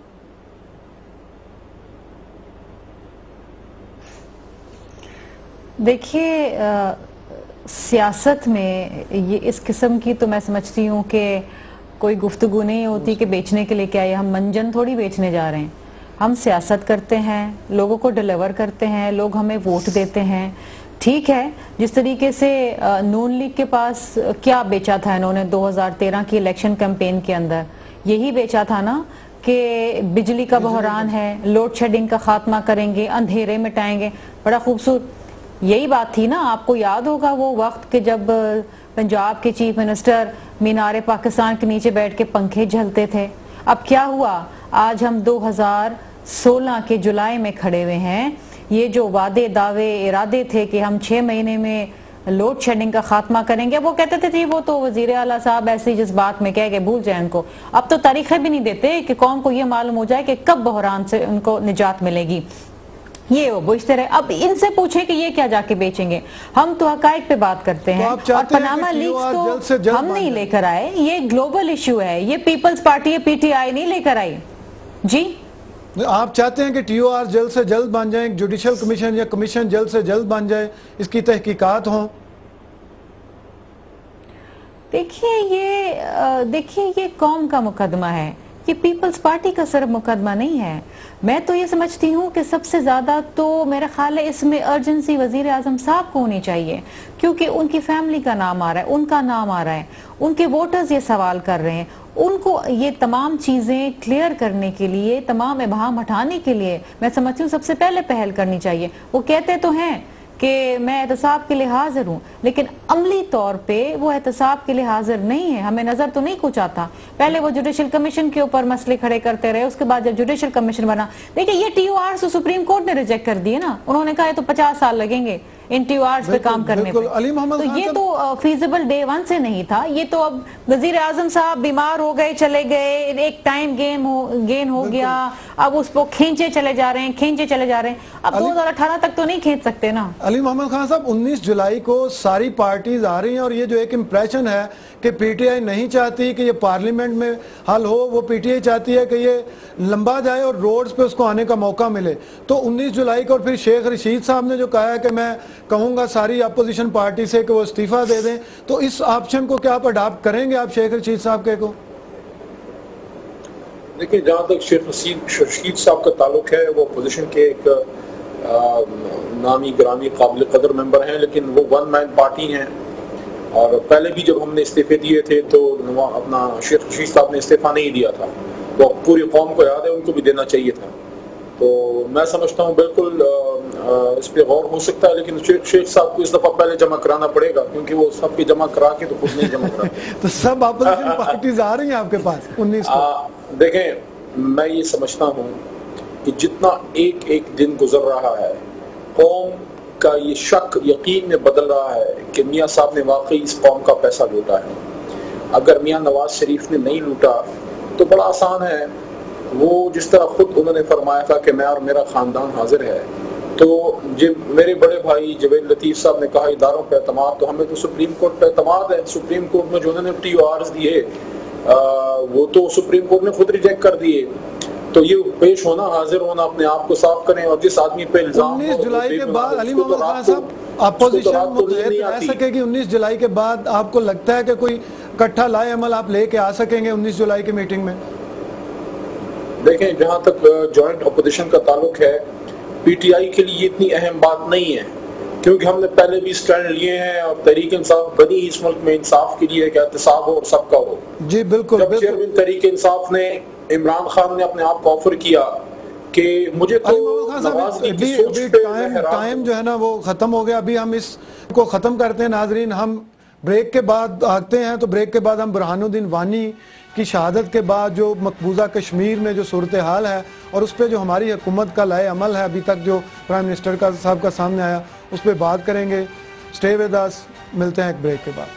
دیکھیے سیاست میں یہ اس قسم کی تو میں سمجھتی ہوں کہ کوئی گفتگو نہیں ہوتی کہ بیچنے کے لیے کیا ہے. ہم منجن تھوڑی بیچنے جا رہے ہیں. ہم سیاست کرتے ہیں, لوگوں کو ڈیلیور کرتے ہیں, لوگ ہمیں ووٹ دیتے ہیں. ٹھیک ہے جس طریقے سے نون لیگ کے پاس کیا بیچا تھا انہوں نے دو ہزار تیرہ کی الیکشن کیمپین کے اندر, یہی بیچا تھا نا کہ بجلی کا بحران ہے, لوڈ شیڈنگ کا خاتمہ کریں گے, اندھیرے مٹائیں گے. بڑا خوبصورت یہی بات تھی نا. آپ کو یاد ہوگا وہ وقت کہ جب پنجاب کے چیف منسٹر مینار پاکستان کے نیچے بیٹھ کے پنکھے جھلتے تھے. اب کیا ہوا, آج ہم دو ہزار سولہ کے جولائی میں کھڑے ہوئے ہیں. یہ جو وعدے دعوے ارادے تھے کہ ہم چھ مہینے میں لوڈ شیڈنگ کا خاتمہ کریں گے, وہ کہتے تھے جی وہ تو وزیر اعلیٰ صاحب ایسی جس بات میں کہہ کے بھول جائیں ان کو. اب تو تاریخیں بھی نہیں دیتے کہ قوم کو یہ معلوم ہو جائے کہ کب بحران سے ان کو نجات ملے گی. یہ وہ بوجھتے رہے. اب ان سے پوچھیں کہ یہ کیا جا کے بیچیں گے. ہم تو حقائق پہ بات کرتے ہیں اور پاناما لیکس تو ہم نہیں لے کر آئے, یہ گلوبل ایشو ہے, یہ Peoples Party P T I نہیں لے کر آئی. جی آپ چاہتے ہیں کہ ٹی او آر جلد سے جلد بن جائیں, جوڈیشل کمیشن یا کمیشن جلد سے جلد بن جائے, اس کی تحقیقات ہوں؟ دیکھیے یہ دیکھیے یہ قوم کا مقدمہ ہے, یہ پیپلز پارٹی کا صرف مقدمہ نہیں ہے. میں تو یہ سمجھتی ہوں کہ سب سے زیادہ تو میرا خیال ہے اس میں ارجنسی وزیر اعظم صاحب کو ہونی چاہیے, کیونکہ ان کی فیملی کا نام آ رہا ہے, ان کا نام آ رہا ہے, ان کے ووٹرز یہ سوال کر رہے ہیں. ان کو یہ تمام چیزیں کلیئر کرنے کے لیے, تمام ابہام ہٹانے کے لیے میں سمجھتی ہوں سب سے پہلے پہل کرنی چاہیے. وہ کہتے تو ہیں کہ میں احتساب کے لیے حاضر ہوں, لیکن عملی طور پہ وہ احتساب کے لیے حاضر نہیں ہے. ہمیں نظر تو نہیں کچھ آتا. پہلے وہ جوڈیشل کمیشن کے اوپر مسئلے کھڑے کرتے رہے, اس کے بعد جب جوڈیشل کمیشن بنا, دیکھیں یہ ٹی او آر سے سپریم کورٹ نے ریجیکٹ کر دیے نا. انہوں نے کہا یہ تو پچاس سال لگیں گے ان ٹی او آرز پہ کام کرنے پہ. تو یہ تو فیزیبل ڈے ون سے نہیں تھا. یہ تو اب وزیر اعظم صاحب بیمار ہو گئے, چلے گئے, ایک ٹائم گیم گین ہو گیا, اب اس کو کھینچے چلے جا رہے ہیں, کھینچے چلے جا رہے ہیں. اب دو ہزار اٹھارہ تک تو نہیں کھینچ سکتے نا. علی محمد خان صاحب انیس جولائی کو ساری پارٹیز آ رہی ہیں, اور یہ جو ایک امپریشن ہے کہ پی ٹی آئی نہیں چاہتی کہ یہ پارلیمنٹ میں حل ہو, وہ پی ٹی آئی چاہتی ہے کہ یہ لمبا جائے اور روڈز پہ اس کو آنے کا موقع ملے. تو انیس جولائی کو اور پھر شیخ رشید صاحب نے جو کہا ہے کہ میں کہوں گا ساری اپوزیشن پارٹی سے کہ وہ استعفیٰ دے دیں, تو اس آپشن کو کیا آپ اڈاپٹ کریں گے آپ شیخ رشید صاحب کے کو؟ دیکھیں جہاں تک شیخ رشید صاحب کا تعلق ہے, وہ اپوزیشن کے ایک نامی گرامی قابل قدر ممبر ہیں, لیکن وہ ون مین پارٹی ہیں. اور پہلے بھی جب ہم نے استعفے دیے تھے تو اپنا شیخ رشید صاحب نے استعفیٰ نہیں دیا تھا, وہ پوری قوم کو یاد ہے, ان کو بھی دینا چاہیے تھا. تو میں سمجھتا ہوں بالکل اس پہ غور ہو سکتا ہے, لیکن شیخ صاحب کو اس دفعہ پہلے جمع کرانا پڑے گا, کیونکہ وہ سب کے جمع کرا کے تو خود نہیں جمع کرا. تو سب اپوزیشن پارٹیز آ رہی ہیں آپ کے پاس انیس کو. دیکھیں میں یہ سمجھتا ہوں کہ جتنا ایک ایک دن گزر رہا ہے, قوم کا یہ شک یقین میں بدل رہا ہے کہ میاں صاحب نے واقعی اس قوم کا پیسہ لوٹا ہے. اگر میاں نواز شریف نے نہیں لوٹا تو بڑا آسان ہے, وہ جس طرح خود انہوں نے فرمایا تھا کہ میں اور میرا خاندان حاضر ہے, تو جب میرے بڑے بھائی جوید لطیف صاحب نے کہا اداروں پہ اعتماد، تو ہمیں تو سپریم کورٹ پہ اعتماد ہے. سپریم کورٹ میں جو انہوں نے ٹی او آرز دیے وہ تو سپریم کورٹ نے خود ریجیکٹ کر دیے. تو یہ پیش ہونا، حاضر ہونا، اپنے آپ کو صاف کریں. اور جس آدمی پہ الزام انیس جولائی کے بعد علی محمد خان صاحب اپوزیشن متحد رہ سکے گی؟ انیس جولائی کے بعد آپ کو لگتا ہے کہ کوئی کٹھا لائے عمل آپ لے کے آ سکیں گے انیس جولائی کی میٹنگ میں؟ دیکھیں، جہاں تک جوائنٹ اپوزیشن کا تعلق ہے، پی ٹی آئی کے لیے اتنی اہم بات نہیں ہے، کیونکہ ہم نے پہلے بھی سٹینڈ لیے ہیں اور تحریک انصاف بنی اس ملک میں انصاف کے لیے کہ احتساب ہو اور سب کا ہو. جی بالکل. جب چیئرمین تحریک انصاف نے عمران خان نے اپنے آپ کو آفر کیا کہ مجھے تو نوازگی کی سوچ پہ ٹائم جو ہے نا وہ ختم ہو گیا. ابھی ہم اس کو ختم کرتے ہیں ناظرین. ہم بریک کے بعد آتے ہیں تو بریک کے بعد ہم برہان الدین وانی کی شہادت کے بعد جو مقبوضہ کشمیر میں جو صورتحال ہے اور اس پہ جو ہماری حکومت کا لائے عمل ہے ابھی تک جو پرائم منسٹر کا صاحب کا سامنے آیا اس پہ بات کریں گے. Stay with us. ملتے ہیں ایک بریک کے بعد.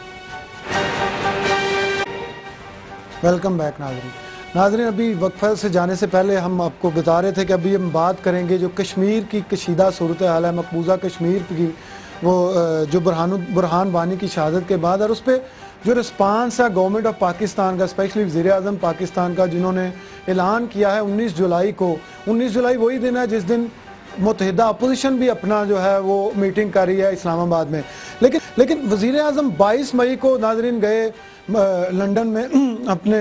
ویلکم بیک ناظرین. ناظرین ابھی وقفہ سے جانے سے پہلے ہم آپ کو بتا رہے تھے کہ ابھی ہم بات کریں گے جو کشمیر کی کشیدہ صورتحال ہے، مقبوضہ کشمیر کی، وہ جو برہان برہان وانی کی شہادت کے بعد، اور اس پہ جو رسپانس ہے گورنمنٹ آف پاکستان کا، اسپیشلی وزیر اعظم پاکستان کا، جنہوں نے اعلان کیا ہے انیس جولائی کو. انیس جولائی وہی دن ہے جس دن متحدہ اپوزیشن بھی اپنا جو ہے وہ میٹنگ کر رہی ہے اسلام آباد میں. لیکن لیکن وزیر اعظم بائیس مئی کو ناظرین گئے لنڈن میں اپنے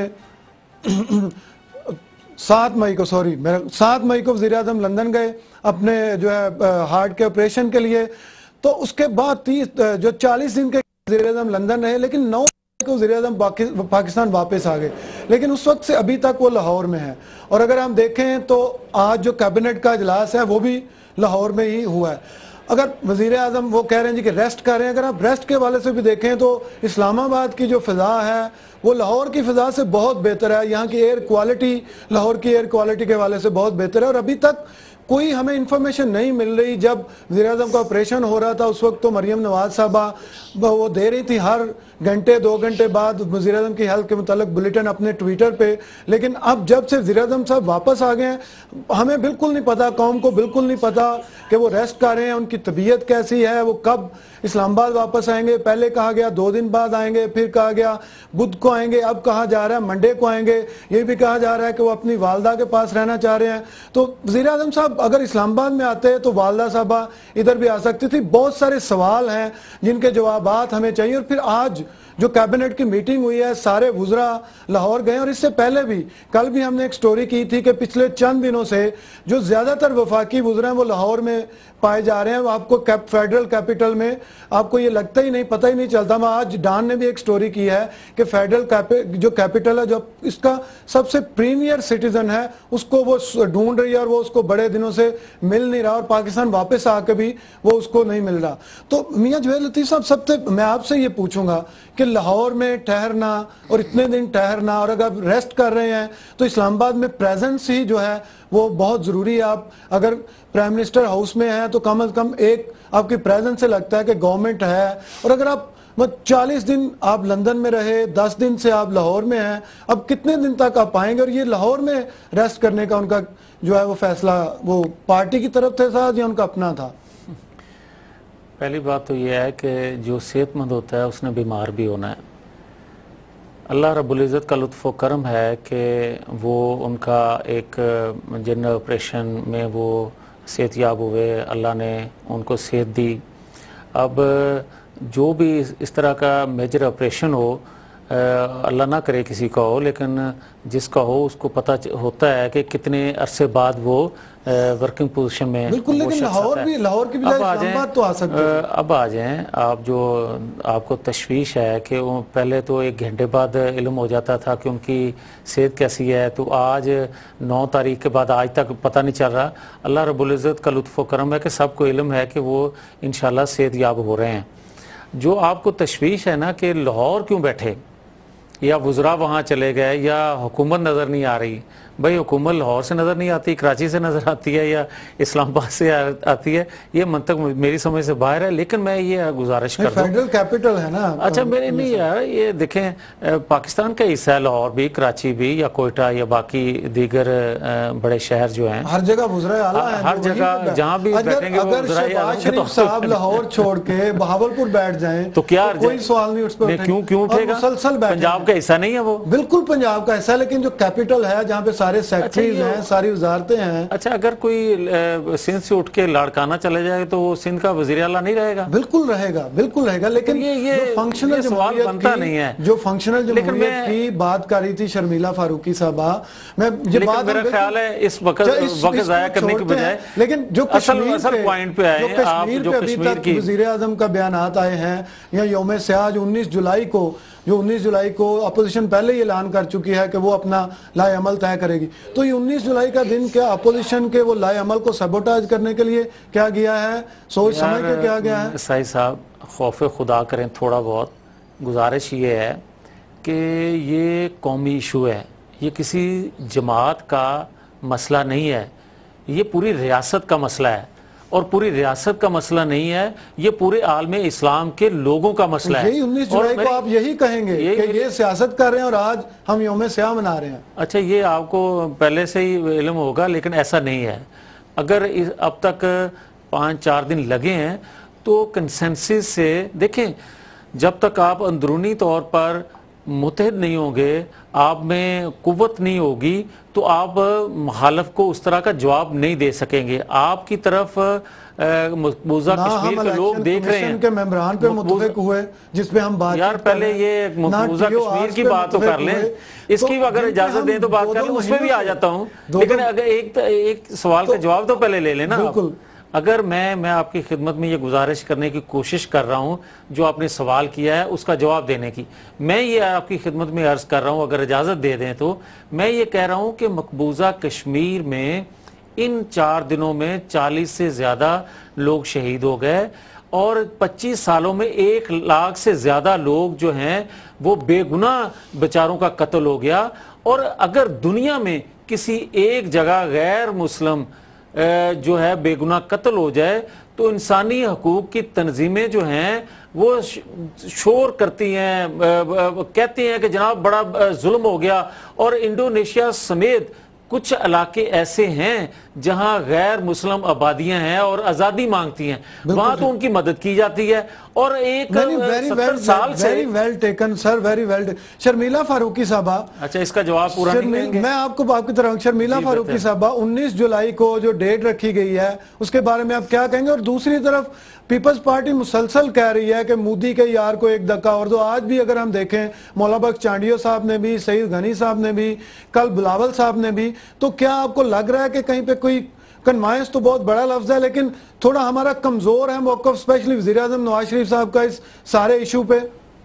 سات مئی کو سوری میرا سات مئی کو وزیر اعظم لندن گئے اپنے جو ہے ہارٹ کے آپریشن کے لیے. تو اس کے بعد تیس جو چالیس دن کے وزیر اعظم لندن رہے، لیکن نو کو وزیر اعظم پاکستان واپس آ گئے. لیکن اس وقت سے ابھی تک وہ لاہور میں ہے. اور اگر ہم دیکھیں تو آج جو کیبنٹ کا اجلاس ہے وہ بھی لاہور میں ہی ہوا ہے. اگر وزیر اعظم وہ کہہ رہے ہیں جی کہ ریسٹ کر رہے ہیں، اگر آپ ریسٹ کے حوالے سے بھی دیکھیں تو اسلام آباد کی جو فضا ہے وہ لاہور کی فضا سے بہت بہتر ہے. یہاں کی ایئر کوالٹی لاہور کی ایئر کوالٹی کے حوالے سے بہت بہتر ہے. اور ابھی تک کوئی ہمیں انفارمیشن نہیں مل رہی. جب وزیر اعظم کا آپریشن ہو رہا تھا اس وقت تو مریم نواز صاحبہ وہ دے رہی تھی ہر گھنٹے دو گھنٹے بعد وزیر اعظم کی ہیلتھ کے متعلق بلیٹن اپنے ٹویٹر پہ. لیکن اب جب سے وزیر اعظم صاحب واپس آ گئے ہیں ہمیں بالکل نہیں پتا، قوم کو بالکل نہیں پتا کہ وہ ریسٹ کر رہے ہیں، ان کی طبیعت کیسی ہے، وہ کب اسلام آباد واپس آئیں گے. پہلے کہا گیا دو دن بعد آئیں گے، پھر کہا گیا بدھ کو آئیں گے، اب کہا جا رہا ہے منڈے کو آئیں گے. یہ بھی کہا جا رہا ہے کہ وہ اپنی والدہ کے پاس رہنا چاہ رہے ہیں. تو وزیر اعظم صاحب اگر اسلام آباد میں آتے تو والدہ صاحبہ ادھر بھی آ سکتی تھی. بہت سارے سوال ہیں جن کے جوابات ہمیں چاہیے. اور پھر آج جو کیبنٹ کی میٹنگ ہوئی ہے سارے وزراء لاہور گئے. اور اس سے پہلے بھی کل بھی ہم نے ایک سٹوری کی تھی کہ پچھلے چند دنوں سے جو زیادہ تر وفاقی وزراء ہیں وہ لاہور میں پائے جا رہے ہیں. آپ کو فیڈرل کیپٹل میں آپ کو یہ لگتا ہی نہیں، پتہ ہی نہیں چلتا. میں آج ڈان نے بھی ایک سٹوری کی ہے کہ فیڈرل جو کیپٹل ہے جو اس کا سب سے پریمیئر سٹیزن ہے اس کو وہ ڈھونڈ رہی ہے اور وہ اس کو بڑے دنوں سے مل نہیں رہا، اور پاکستان واپس آ کے بھی وہ اس کو نہیں مل رہا. تو میاں جوید لطیف صاحب سب سے میں آپ سے یہ پوچھوں گا کہ لاہور میں ٹھہرنا اور اتنے دن ٹھہرنا، اور اگر آپ ریسٹ کر رہے ہیں تو اسلام آباد میں پریزنس ہی جو ہے وہ بہت ضروری ہے. آپ اگر پرائم منسٹر ہاؤس میں ہیں تو کم از کم ایک آپ کی پریزنس سے لگتا ہے کہ گورنمنٹ ہے. اور اگر آپ چالیس دن آپ لندن میں رہے، دس دن سے آپ لاہور میں ہیں، اب کتنے دن تک آپ آئیں گے؟ اور یہ لاہور میں ریسٹ کرنے کا ان کا جو ہے وہ فیصلہ وہ پارٹی کی طرف سے تھا یا ان کا اپنا تھا؟ پہلی بات تو یہ ہے کہ جو صحت مند ہوتا ہے اس نے بیمار بھی ہونا ہے. اللہ رب العزت کا لطف و کرم ہے کہ وہ ان کا ایک جنرل آپریشن میں وہ صحت یاب ہوئے، اللہ نے ان کو صحت دی. اب جو بھی اس طرح کا میجر آپریشن ہو، اللہ نہ کرے کسی کا ہو، لیکن جس کا ہو اس کو پتہ ہوتا ہے کہ کتنے عرصے بعد وہ ورکنگ پوزیشن میں بالکل. لیکن لاہور بھی لاہور کی بجائے اسلام آباد تو آ سکتے ہیں. اب آ جائیں آپ. جو آپ کو تشویش ہے کہ وہ پہلے تو ایک گھنٹے بعد علم ہو جاتا تھا کہ ان کی صحت کیسی ہے، تو آج نو تاریخ کے بعد آج تک پتہ نہیں چل رہا. اللہ رب العزت کا لطف و کرم ہے کہ سب کو علم ہے کہ وہ انشاءاللہ صحت یاب ہو رہے ہیں. جو آپ کو تشویش ہے نا کہ لاہور کیوں بیٹھے، یا وزراء وہاں چلے گئے، یا حکومت نظر نہیں آ رہی، بھائی حکومت لاہور سے نظر نہیں آتی، کراچی سے نظر آتی ہے یا اسلام آباد سے آتی ہے، یہ منطق میری سمجھ سے باہر ہے. لیکن میں یہ گزارش کر دوں، فیڈرل کیپٹل ہے نا. اچھا میرے نہیں یار، یہ دیکھیں پاکستان کا حصہ ہے لاہور بھی، کراچی بھی، یا کوئٹہ یا باقی دیگر بڑے شہر جو ہیں، ہر جگہ وزرائے اعلیٰ ہیں، ہر جگہ جہاں بھی بیٹھیں گے وہ وزرائے اعلیٰ اگر شہباز صاحب لاہور چھوڑ کے بہاولپور بیٹھ جائیں تو کیا کوئی سوال نہیں اس پہ کیوں کیوں اٹھے گا؟ پنجاب کا حصہ نہیں ہے وہ؟ بالکل پنجاب کا حصہ ہے، لیکن جو کیپٹل ہے جہاں پہ سارے سیکٹریز ہیں، ساری وزارتیں ہیں. اچھا اگر کوئی سندھ سے اٹھ کے لاڑکانہ چلے جائے تو وہ سندھ کا وزیر اعلیٰ نہیں رہے گا؟ بالکل رہے گا، بالکل رہے گا. لیکن یہ فنکشنل سوال بنتا نہیں ہے. جو فنکشنل جمہوریت کی بات کر رہی تھی شرمیلا فاروقی صاحبہ، میں یہ بات میرا خیال ہے اس وقت وقت ضائع کرنے کی بجائے لیکن جو اصل پوائنٹ پہ آئے ہیں آپ، جو کشمیر کی وزیر اعظم کا بیانات آئے ہیں یا یوم سیاہ جو انیس جولائی کو جو انیس جولائی کو اپوزیشن پہلے ہی اعلان کر چکی ہے کہ وہ اپنا لائے عمل طے کرے گی، تو یہ انیس جولائی کا دن کیا اپوزیشن کے وہ لائے عمل کو سیبوٹاج کرنے کے لیے کیا گیا ہے، سوچ سمجھ کے کیا گیا ہے؟ سائی صاحب خوف خدا کریں تھوڑا بہت. گزارش یہ ہے کہ یہ قومی ایشو ہے، یہ کسی جماعت کا مسئلہ نہیں ہے، یہ پوری ریاست کا مسئلہ ہے، اور پوری ریاست کا مسئلہ نہیں ہے، یہ پورے عالم اسلام کے لوگوں کا مسئلہ ہے. یہی انیس جولائی کو آپ یہی کہیں گے کہ یہ سیاست کر رہے ہیں اور آج ہم یوم سیاہ منا رہے ہیں. اچھا یہ آپ کو پہلے سے ہی علم ہوگا، لیکن ایسا نہیں ہے. اگر اب تک پانچ چار دن لگے ہیں تو کنسنسس سے دیکھیں، جب تک آپ اندرونی طور پر متحد نہیں ہوں گے، آپ میں قوت نہیں ہوگی، تو آپ مخالف کو اس طرح کا جواب نہیں دے سکیں گے. آپ کی طرف مقبوضہ کشمیر کے لوگ دیکھ رہے ہیں کے ممبران پہ متفق ہوئے جس پہ ہم بات یار پہلے یہ مقبوضہ کشمیر کی بات تو کر لیں، اس کی اگر اجازت دیں تو بات کر لیں، اس میں بھی آ جاتا ہوں. لیکن اگر ایک ایک سوال کا جواب تو پہلے لے لیں نا. اگر میں میں آپ کی خدمت میں یہ گزارش کرنے کی کوشش کر رہا ہوں جو آپ نے سوال کیا ہے اس کا جواب دینے کی، میں یہ آپ کی خدمت میں عرض کر رہا ہوں، اگر اجازت دے دیں تو میں یہ کہہ رہا ہوں کہ مقبوضہ کشمیر میں ان چار دنوں میں چالیس سے زیادہ لوگ شہید ہو گئے، اور پچیس سالوں میں ایک لاکھ سے زیادہ لوگ جو ہیں وہ بے گناہ بیچاروں کا قتل ہو گیا. اور اگر دنیا میں کسی ایک جگہ غیر مسلم جو ہے بے گناہ قتل ہو جائے تو انسانی حقوق کی تنظیمیں جو ہیں وہ شور کرتی ہیں، کہتی ہیں کہ جناب بڑا ظلم ہو گیا. اور انڈونیشیا سمیت کچھ علاقے ایسے ہیں جہاں غیر مسلم آبادیاں ہیں اور آزادی مانگتی ہیں، وہاں تو ان کی مدد کی جاتی ہے. اور ایک ستر سال سے very well taken sir, very well. Sharmila Farooqui صاحبہ، اچھا اس کا جواب پورا نہیں دیں گے؟ میں آپ کو آپ کی طرف شرمیلا فاروقی صاحبہ انیس جولائی کو جو ڈیٹ رکھی گئی ہے اس کے بارے میں آپ کیا کہیں گے؟ اور دوسری طرف پیپلز پارٹی مسلسل کہہ رہی ہے کہ مودی کے یار کو ایک دکا. اور تو آج بھی اگر ہم دیکھیں مولا بخش چانڈیو صاحب نے بھی، سعید غنی صاحب نے بھی، کل بلاول صاحب نے بھی، تو کیا آپ کو لگ رہا ہے کہ کہیں پہ کوئی کنمائنس تو بہت بڑا لفظ ہے لیکن تھوڑا ہمارا کمزور ہے موقف اسپیشلی وزیر اعظم نواز شریف صاحب کا اس سارے ایشو پہ؟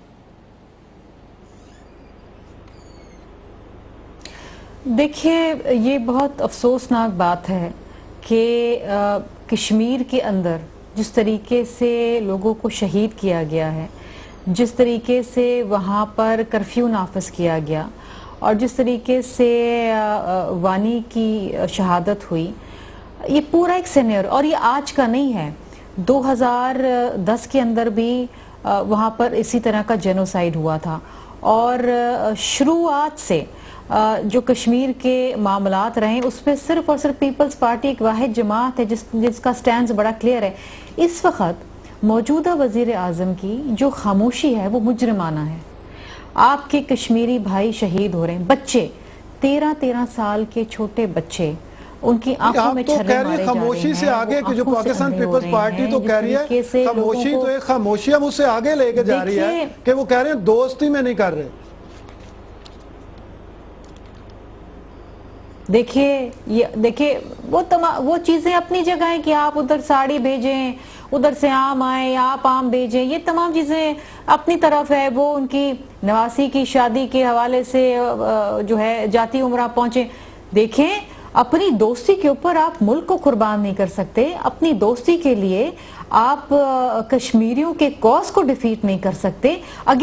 دیکھیے یہ بہت افسوسناک بات ہے کہ کشمیر کے اندر جس طریقے سے لوگوں کو شہید کیا گیا ہے، جس طریقے سے وہاں پر کرفیو نافذ کیا گیا، اور جس طریقے سے وانی کی شہادت ہوئی، یہ پورا ایک سینئر، اور یہ آج کا نہیں ہے. دو ہزار دس کے اندر بھی وہاں پر اسی طرح کا جینوسائیڈ ہوا تھا. اور شروعات سے جو کشمیر کے معاملات رہے اس پہ صرف اور صرف پیپلز پارٹی ایک واحد جماعت ہے جس جس کا سٹینڈز بڑا کلیئر ہے. اس وقت موجودہ وزیر اعظم کی جو خاموشی ہے وہ مجرمانہ ہے. آپ کے کشمیری بھائی شہید ہو رہے ہیں، بچے تیرہ تیرہ سال کے چھوٹے بچے، ان کی آنکھوں میں چھرے مارے جا رہے ہیں. خاموشی سے آگے کہ جو پاکستان پیپلز پارٹی تو کہہ رہی ہے خاموشی تو ایک خاموشی اب اس سے آگے لے کے جا رہی ہے کہ وہ کہہ رہے ہیں دوستی میں نہیں کر رہے. دیکھیے یہ دیکھیے وہ تمام وہ چیزیں اپنی جگہ ہیں کہ آپ ادھر ساڑی بھیجیں، ادھر سے آم آئیں، آپ آم بھیجیں، یہ تمام چیزیں اپنی طرف ہے. وہ ان کی نواسی کی شادی کے حوالے سے جو ہے جاتی عمرہ پہنچے. دیکھیں اپنی دوستی کے اوپر آپ ملک کو قربان نہیں کر سکتے، اپنی دوستی کے لیے آپ کشمیریوں کے کاز کو ڈیفیٹ نہیں کر سکتے. اگین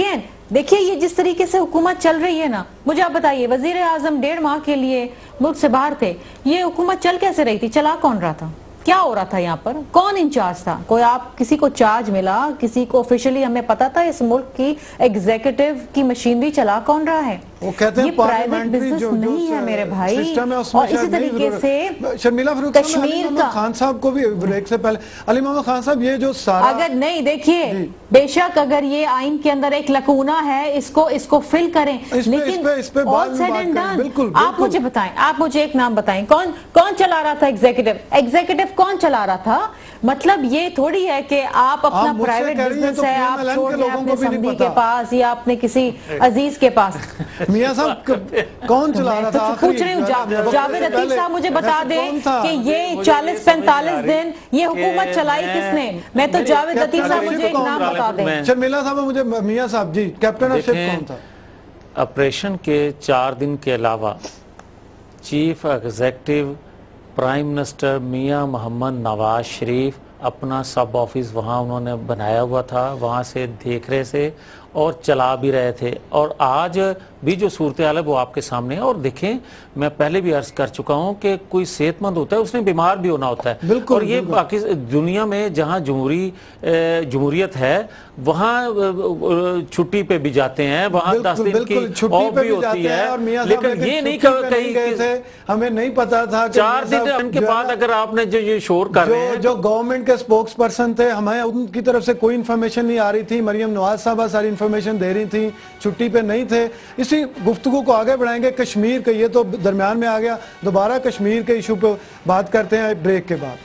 دیکھیے یہ جس طریقے سے حکومت چل رہی ہے نا، مجھے آپ بتائیے وزیر اعظم ڈیڑھ ماہ کے لیے ملک سے باہر تھے، یہ حکومت چل کیسے رہی تھی؟ چلا کون رہا تھا؟ کیا ہو رہا تھا یہاں پر؟ کون انچارج تھا؟ کوئی آپ کسی کو چارج ملا؟ کسی کو آفیشلی ہمیں پتا تھا اس ملک کی ایگزیکٹو کی مشینری چلا کون رہا ہے؟ وہ کہتے ہیں یہ پرائیویٹ بزنس نہیں ہے میرے بھائی. اور اسی طریقے سے شرمیلا فاروق صاحب علی محمد خان صاحب کو بھی بریک سے پہلے علی محمد خان صاحب یہ جو سارا اگر نہیں دیکھیے بے شک اگر یہ آئین کے اندر ایک لکونہ ہے اس کو اس کو فل کریں، لیکن all said and done آپ مجھے بتائیں، آپ مجھے ایک نام بتائیں کون کون چلا رہا تھا ایگزیکٹو ایگزیکٹو کون چلا رہا تھا؟ مطلب یہ تھوڑی ہے کہ آپ اپنا پرائیویٹ بزنس ہے آپ چھوڑ دیں اپنے سمدھی کے پاس یا اپنے کسی عزیز کے پاس. میاں صاحب کون چلا رہا تھا؟ پوچھ رہی ہوں جاوید عتیق صاحب مجھے بتا دیں کہ یہ چالیس پینتالیس دن یہ حکومت چلائی کس نے؟ میں تو جاوید عتیق صاحب مجھے ایک نام بتا دیں. شرمیلا صاحب مجھے میاں صاحب جی کیپٹن آف شپ کون تھا؟ آپریشن کے چار دن کے علاوہ چیف ایگزیکٹو پرائم منسٹر میاں محمد نواز شریف اپنا سب آفس وہاں انہوں نے بنایا ہوا تھا، وہاں سے دیکھ رہے تھے اور چلا بھی رہے تھے. اور آج بھی جو صورتحال ہے وہ آپ کے سامنے ہے. اور دیکھیں میں پہلے بھی عرض کر چکا ہوں کہ کوئی صحت مند ہوتا ہے اس نے بیمار بھی ہونا ہوتا ہے. اور یہ باقی دنیا میں جہاں جمہوری جمہوریت ہے وہاں چھٹی پہ بھی جاتے ہیں، وہاں دس دن کی آف بھی ہوتی ہے. لیکن یہ نہیں کہیں کہ ہمیں نہیں پتا تھا چار دن کے بعد اگر آپ نے جو یہ شور کر رہے ہیں جو گورنمنٹ کے سپوکس پرسن تھے ہمیں ان کی طرف سے کوئی انفارمیشن نہیں آ رہی تھی. مریم نواز صاحبہ ساری انفارمیشن دے رہی تھی، چھٹی پہ نہیں تھے. اسی گفتگو کو آگے بڑھائیں گے. کشمیر کے یہ تو درمیان میں آ گیا، دوبارہ کشمیر کے ایشو پہ بات کرتے ہیں بریک کے بعد.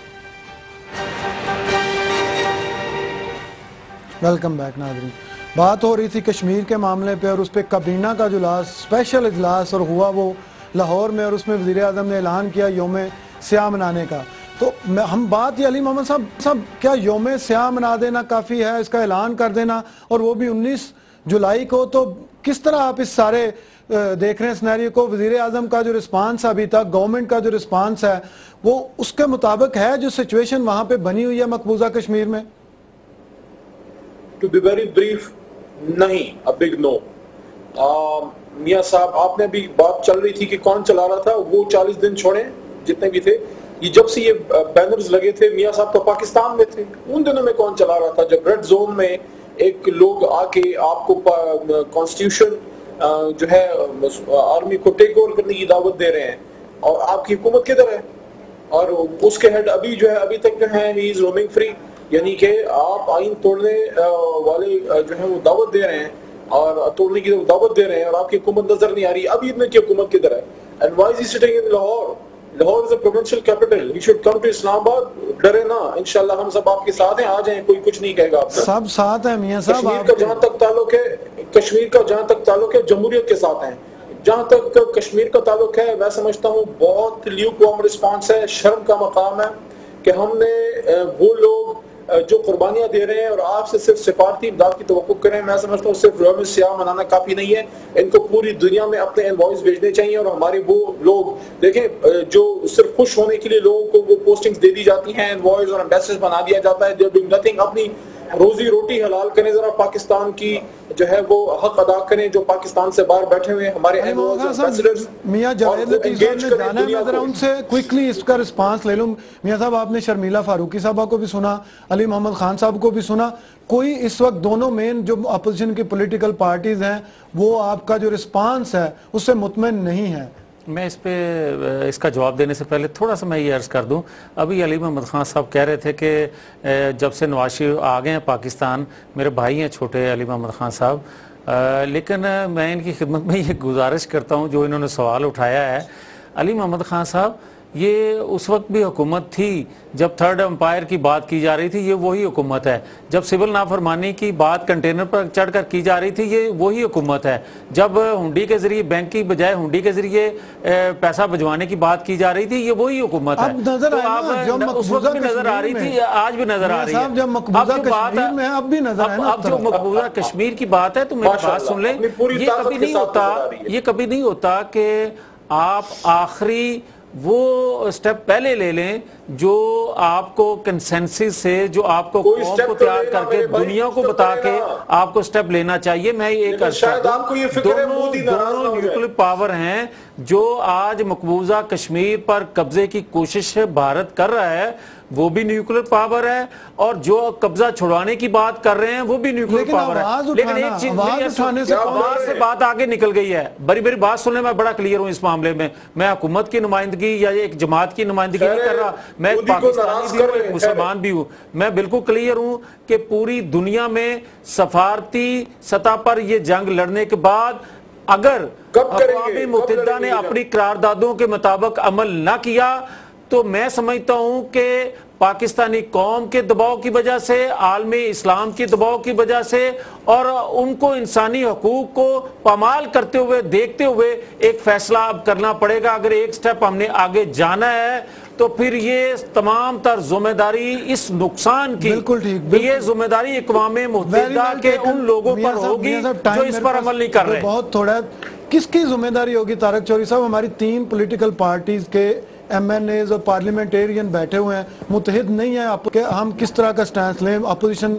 ویلکم بیک ناظرین. بات ہو رہی تھی کشمیر کے معاملے پہ اور اس پہ کابینہ کا جو اجلاس اسپیشل اجلاس اور ہوا وہ لاہور میں، اور اس میں وزیر اعظم نے اعلان کیا یوم سیاہ منانے کا. تو ہم بات یہ علی محمد صاحب صاحب کیا یوم سیاہ منا دینا کافی ہے، اس کا اعلان کر دینا، اور وہ بھی انیس جولائی کو؟ تو کس طرح آپ اس سارے دیکھ رہے ہیں سنیریو کو؟ وزیر اعظم کا جو رسپانس ابھی تک گورنمنٹ کا جو رسپانس ہے وہ اس کے مطابق ہے جو سچویشن وہاں پہ بنی ہوئی ہے مقبوضہ کشمیر میں؟ ٹو بی ویری بریف، نہیں، ا بگ نو. میاں صاحب آپ نے بھی بات چل رہی تھی کہ کون چلا رہا تھا، وہ چالیس دن چھوڑیں جتنے بھی تھے. یہ جب سے یہ بینرز لگے تھے میاں صاحب تو پاکستان میں تھے، ان دنوں میں کون چلا رہا تھا جب ریڈ زون میں ایک لوگ آ کے آپ کو کانسٹیٹیوشن جو ہے آرمی کو ٹیک اوور کرنے کی دعوت دے رہے ہیں، اور آپ کی حکومت کدھر ہے؟ اور اس کے ہیڈ ابھی جو ہے ابھی تک جو ہے ہی از رومنگ فری، یعنی کہ آپ آئین توڑنے والے جو ہے وہ دعوت دے رہے ہیں اور توڑنے کی دعوت دے رہے ہیں، اور آپ کی حکومت نظر نہیں آ رہی. ابھی اتنے کی حکومت کدھر ہے؟ And why is he sitting in Lahore? Lahore is a provincial capital, he should come to Islamabad. ڈرے نا، انشاءاللہ ہم سب آپ کے ساتھ ہیں، آ جائیں، کوئی کچھ نہیں کہے گا آپ کا. سب ساتھ ہیں میاں صاحب. کشمیر کا جہاں تک تعلق ہے کشمیر کا جہاں تک تعلق ہے جمہوریت کے ساتھ ہیں. جہاں تک کشمیر کا تعلق ہے میں سمجھتا ہوں بہت لیوک وارم رسپانس ہے. شرم کا مقام ہے کہ ہم نے وہ لوگ جو قربانیاں دے رہے ہیں اور آپ سے صرف سفارتی امداد کی توقع کریں. میں سمجھتا ہوں صرف یوم سیاہ منانا کافی نہیں ہے، ان کو پوری دنیا میں اپنے انوائس بھیجنے چاہیے. اور ہمارے وہ لوگ دیکھیں جو صرف خوش ہونے کے لیے لوگوں کو وہ پوسٹنگز دے دی جاتی ہیں، انوائس اور ایمبیسڈرز بنا دیا جاتا ہے. They doing nothing. اپنی روزی روٹی حلال کریں، ذرا پاکستان کی جو ہے وہ حق ادا کریں. جو پاکستان سے باہر بیٹھے ہوئے ہمارے میاں جاوید عتیق صاحب نے جانا ہے، میں ذرا ان سے کوئکلی اس کا رسپانس لے لوں. میاں صاحب آپ نے شرمیلا فاروقی صاحبہ کو بھی سنا، علی محمد خان صاحب کو بھی سنا. کوئی اس وقت دونوں مین جو اپوزیشن کی پولیٹیکل پارٹیز ہیں وہ آپ کا جو رسپانس ہے اس سے مطمئن نہیں ہے؟ میں اس پہ اس کا جواب دینے سے پہلے تھوڑا سا میں یہ عرض کر دوں. ابھی علی محمد خان صاحب کہہ رہے تھے کہ جب سے نواز شریف آ گئے ہیں پاکستان، میرے بھائی ہیں چھوٹے علی محمد خان صاحب، لیکن میں ان کی خدمت میں یہ گزارش کرتا ہوں جو انہوں نے سوال اٹھایا ہے. علی محمد خان صاحب یہ اس وقت بھی حکومت تھی جب تھرڈ امپائر کی بات کی جا رہی تھی، یہ وہی حکومت ہے. جب سول نافرمانی کی بات کنٹینر پر چڑھ کر کی جا رہی تھی، یہ وہی حکومت ہے. جب ہنڈی کے ذریعے بینک کی بجائے ہنڈی کے ذریعے پیسہ بھجوانے کی بات کی جا رہی تھی، یہ وہی حکومت ہے. اس وقت بھی نظر آ رہی تھی، آج بھی نظر آ رہی ہے. اب جو مقبوضہ کشمیر کی بات ہے تو میری بات سن لیں. یہ کبھی نہیں ہوتا یہ کبھی نہیں ہوتا کہ آپ آخری وہ سٹیپ پہلے لے لیں جو آپ کو کنسنسس سے, جو آپ کو قوم کو تیار کر کے دنیا کو بتا کے آپ کو سٹیپ لینا چاہیے. میں یہ کہتا ہوں دونوں دونوں نیوکلیر پاور ہیں جو آج مقبوضہ کشمیر پر قبضے کی کوشش بھارت کر رہا ہے, وہ بھی نیوکلیر پاور ہے, اور جو قبضہ چھڑوانے کی بات کر رہے ہیں وہ بھی نیوکلیر پاور ہے. لیکن ایک چیز آواز سے بات آگے نکل گئی ہے, بڑی بڑی بات سننے میں بڑا کلیئر ہوں اس معاملے میں. میں حکومت کی نمائندگی یا ایک جماعت کی نمائندگی نہیں کر رہا, میں ایک پاکستانی بھی ہوں, ایک مسلمان بھی ہوں. میں بالکل کلیئر ہوں کہ پوری دنیا میں سفارتی سطح پر یہ جنگ لڑنے کے بعد اگر اقوام متحدہ نے اپنی قراردادوں کے مطابق عمل نہ کیا تو میں سمجھتا ہوں کہ پاکستانی قوم کے دباؤ کی وجہ سے, عالم اسلام کی دباؤ کی وجہ سے, اور ان کو انسانی حقوق کو پامال کرتے ہوئے دیکھتے ہوئے ایک فیصلہ اب کرنا پڑے گا. اگر ایک سٹیپ ہم نے آگے جانا ہے تو پھر یہ تمام تر ذمہ داری اس نقصان کی, یہ ذمہ داری اقوام متحدہ کے ان لوگوں پر ہوگی جو اس پر عمل نہیں کر رہے. بہت تھوڑا کس کی ذمہ داری ہوگی طارق چوہدری صاحب؟ ہماری تین پولیٹیکل پارٹیز کے ایم این ایز اور پارلیمنٹیرین بیٹھے ہوئے ہیں, متحد نہیں ہیں. ہم کس طرح کا سٹینس لیں؟ اپوزیشن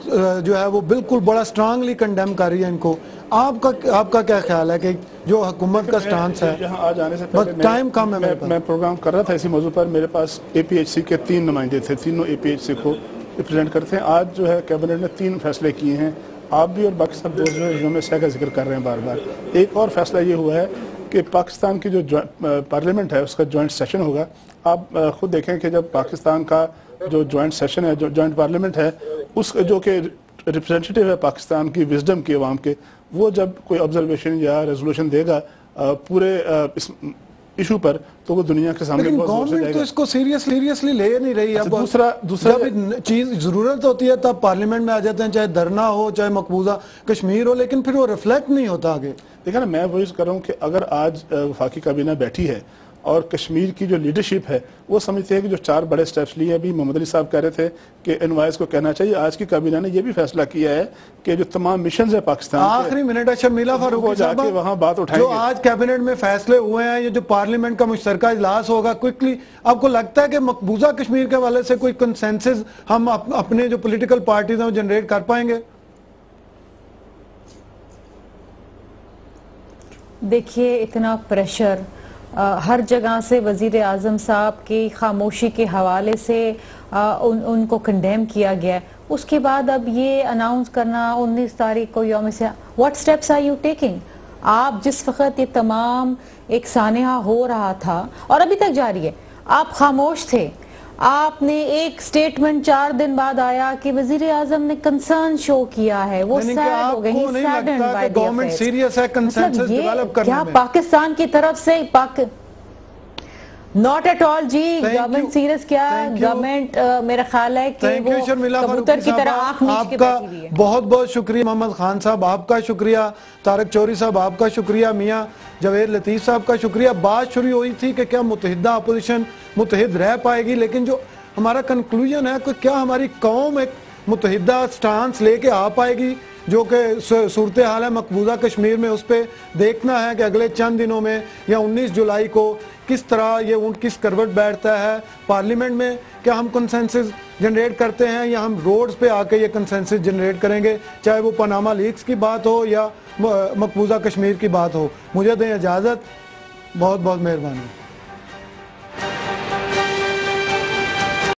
جو ہے وہ بالکل بڑا سٹرانگلی کنڈیم کر رہی ہے ان کو. آپ کا آپ کا کیا خیال ہے کہ جو حکومت کا سٹانس ہے؟ یہاں آج آنے سے پہلے ٹائم کم ہے, میں پروگرام کر رہا تھا اسی موضوع پر, میرے پاس اے پی ایچ سی کے تین نمائندے تھے, تینوں اے پی ایچ سی کو ریپرزینٹ کرتے ہیں. آج جو ہے کیبنٹ نے تین فیصلے کیے ہیں, آپ بھی اور باقی سب دوست جو ہے میں سہ کا ذکر کر رہے ہیں بار بار. ایک اور فیصلہ یہ ہوا ہے کہ پاکستان کی جو پارلیمنٹ ہے اس کا جوائنٹ سیشن ہوگا. آپ خود دیکھیں کہ جب پاکستان کا جو جوائنٹ سیشن ہے, جو جوائنٹ پارلیمنٹ ہے, اس جو کہ ریپرزینٹیٹیو ہے پاکستان کی وزڈم کی عوام کے, وہ جب کوئی آبزرویشن یا ریزولوشن دے گا پورے اس ایشو پر تو وہ دنیا کے سامنے بہت زور سے جائے گا. تو اس کو سیریسلی لے نہیں رہی. اب دوسرا دوسرا جب چیز ضرورت ہوتی ہے تب پارلیمنٹ میں آ جاتے ہیں, چاہے دھرنا ہو چاہے مقبوضہ کشمیر ہو, لیکن پھر وہ ریفلیکٹ نہیں ہوتا آگے. دیکھیں نا, میں وہی کر رہا ہوں کہ اگر آج وفاقی کابینہ بیٹھی ہے اور کشمیر کی جو لیڈرشپ ہے وہ سمجھتے ہیں کہ جو چار بڑے سٹیپس لیے, ابھی محمد علی صاحب کہہ رہے تھے کہ انوائز کو کہنا چاہیے, آج کی کابینہ نے یہ بھی فیصلہ کیا ہے کہ جو تمام مشنز ہیں پاکستان آخری منٹ ہے شرمیلا فاروقی صاحب وہاں بات اٹھائیں جو آج کیبنٹ میں فیصلے ہوئے ہیں, یہ جو پارلیمنٹ کا مشترکہ اجلاس ہوگا کوئکلی, آپ کو لگتا ہے کہ مقبوضہ کشمیر کے حوالے سے کوئی کنسنسس ہم اپنے جو پولیٹیکل پارٹیز ہیں وہ جنریٹ کر پائیں گے؟ دیکھیے اتنا پریشر ہر جگہ سے, وزیر اعظم صاحب کی خاموشی کے حوالے سے ان ان کو کنڈیم کیا گیا ہے, اس کے بعد اب یہ اناؤنس کرنا انیس تاریخ کو یوم سے, what steps are you taking? آپ جس وقت یہ تمام ایک سانحہ ہو رہا تھا اور ابھی تک جاری ہے, آپ خاموش تھے. آپ نے ایک سٹیٹمنٹ چار دن بعد آیا کہ وزیر اعظم نے کنسرن شو کیا ہے, وہ سیڈ ہو گئے, ہی سیڈنڈ بائی دی افیئرز. کیا پاکستان کی طرف سے ناٹ ایٹ آل جی گورنمنٹ سیریس, کیا گورنمنٹ میرا خیال ہے کہ وہ کبوتر کی طرح آنکھ نیچ کے بیٹھی ہوئی ہے. بہت بہت شکریہ محمد خان صاحب, آپ کا شکریہ طارق چوہدری صاحب, آپ کا شکریہ میاں جاوید لطیف صاحب کا شکریہ. بات شروع ہوئی تھی کہ کیا متحدہ اپوزیشن متحد رہ پائے گی, لیکن جو ہمارا کنکلوژن ہے کہ کیا ہماری قوم ایک متحدہ سٹانس لے کے آ پائے گی, جو کہ صورتحال ہے مقبوضہ کشمیر میں, اس پہ دیکھنا ہے کہ اگلے چند دنوں میں یا انیس جولائی کو کس طرح یہ اونٹ کس کروٹ بیٹھتا ہے پارلیمنٹ میں. کیا ہم کنسنسس جنریٹ کرتے ہیں یا ہم روڈز پہ آ کے یہ کنسنسس جنریٹ کریں گے, چاہے وہ پاناما لیکس کی بات ہو یا مقبوضہ کشمیر کی بات ہو. مجھے دیں اجازت, بہت بہت مہربانی.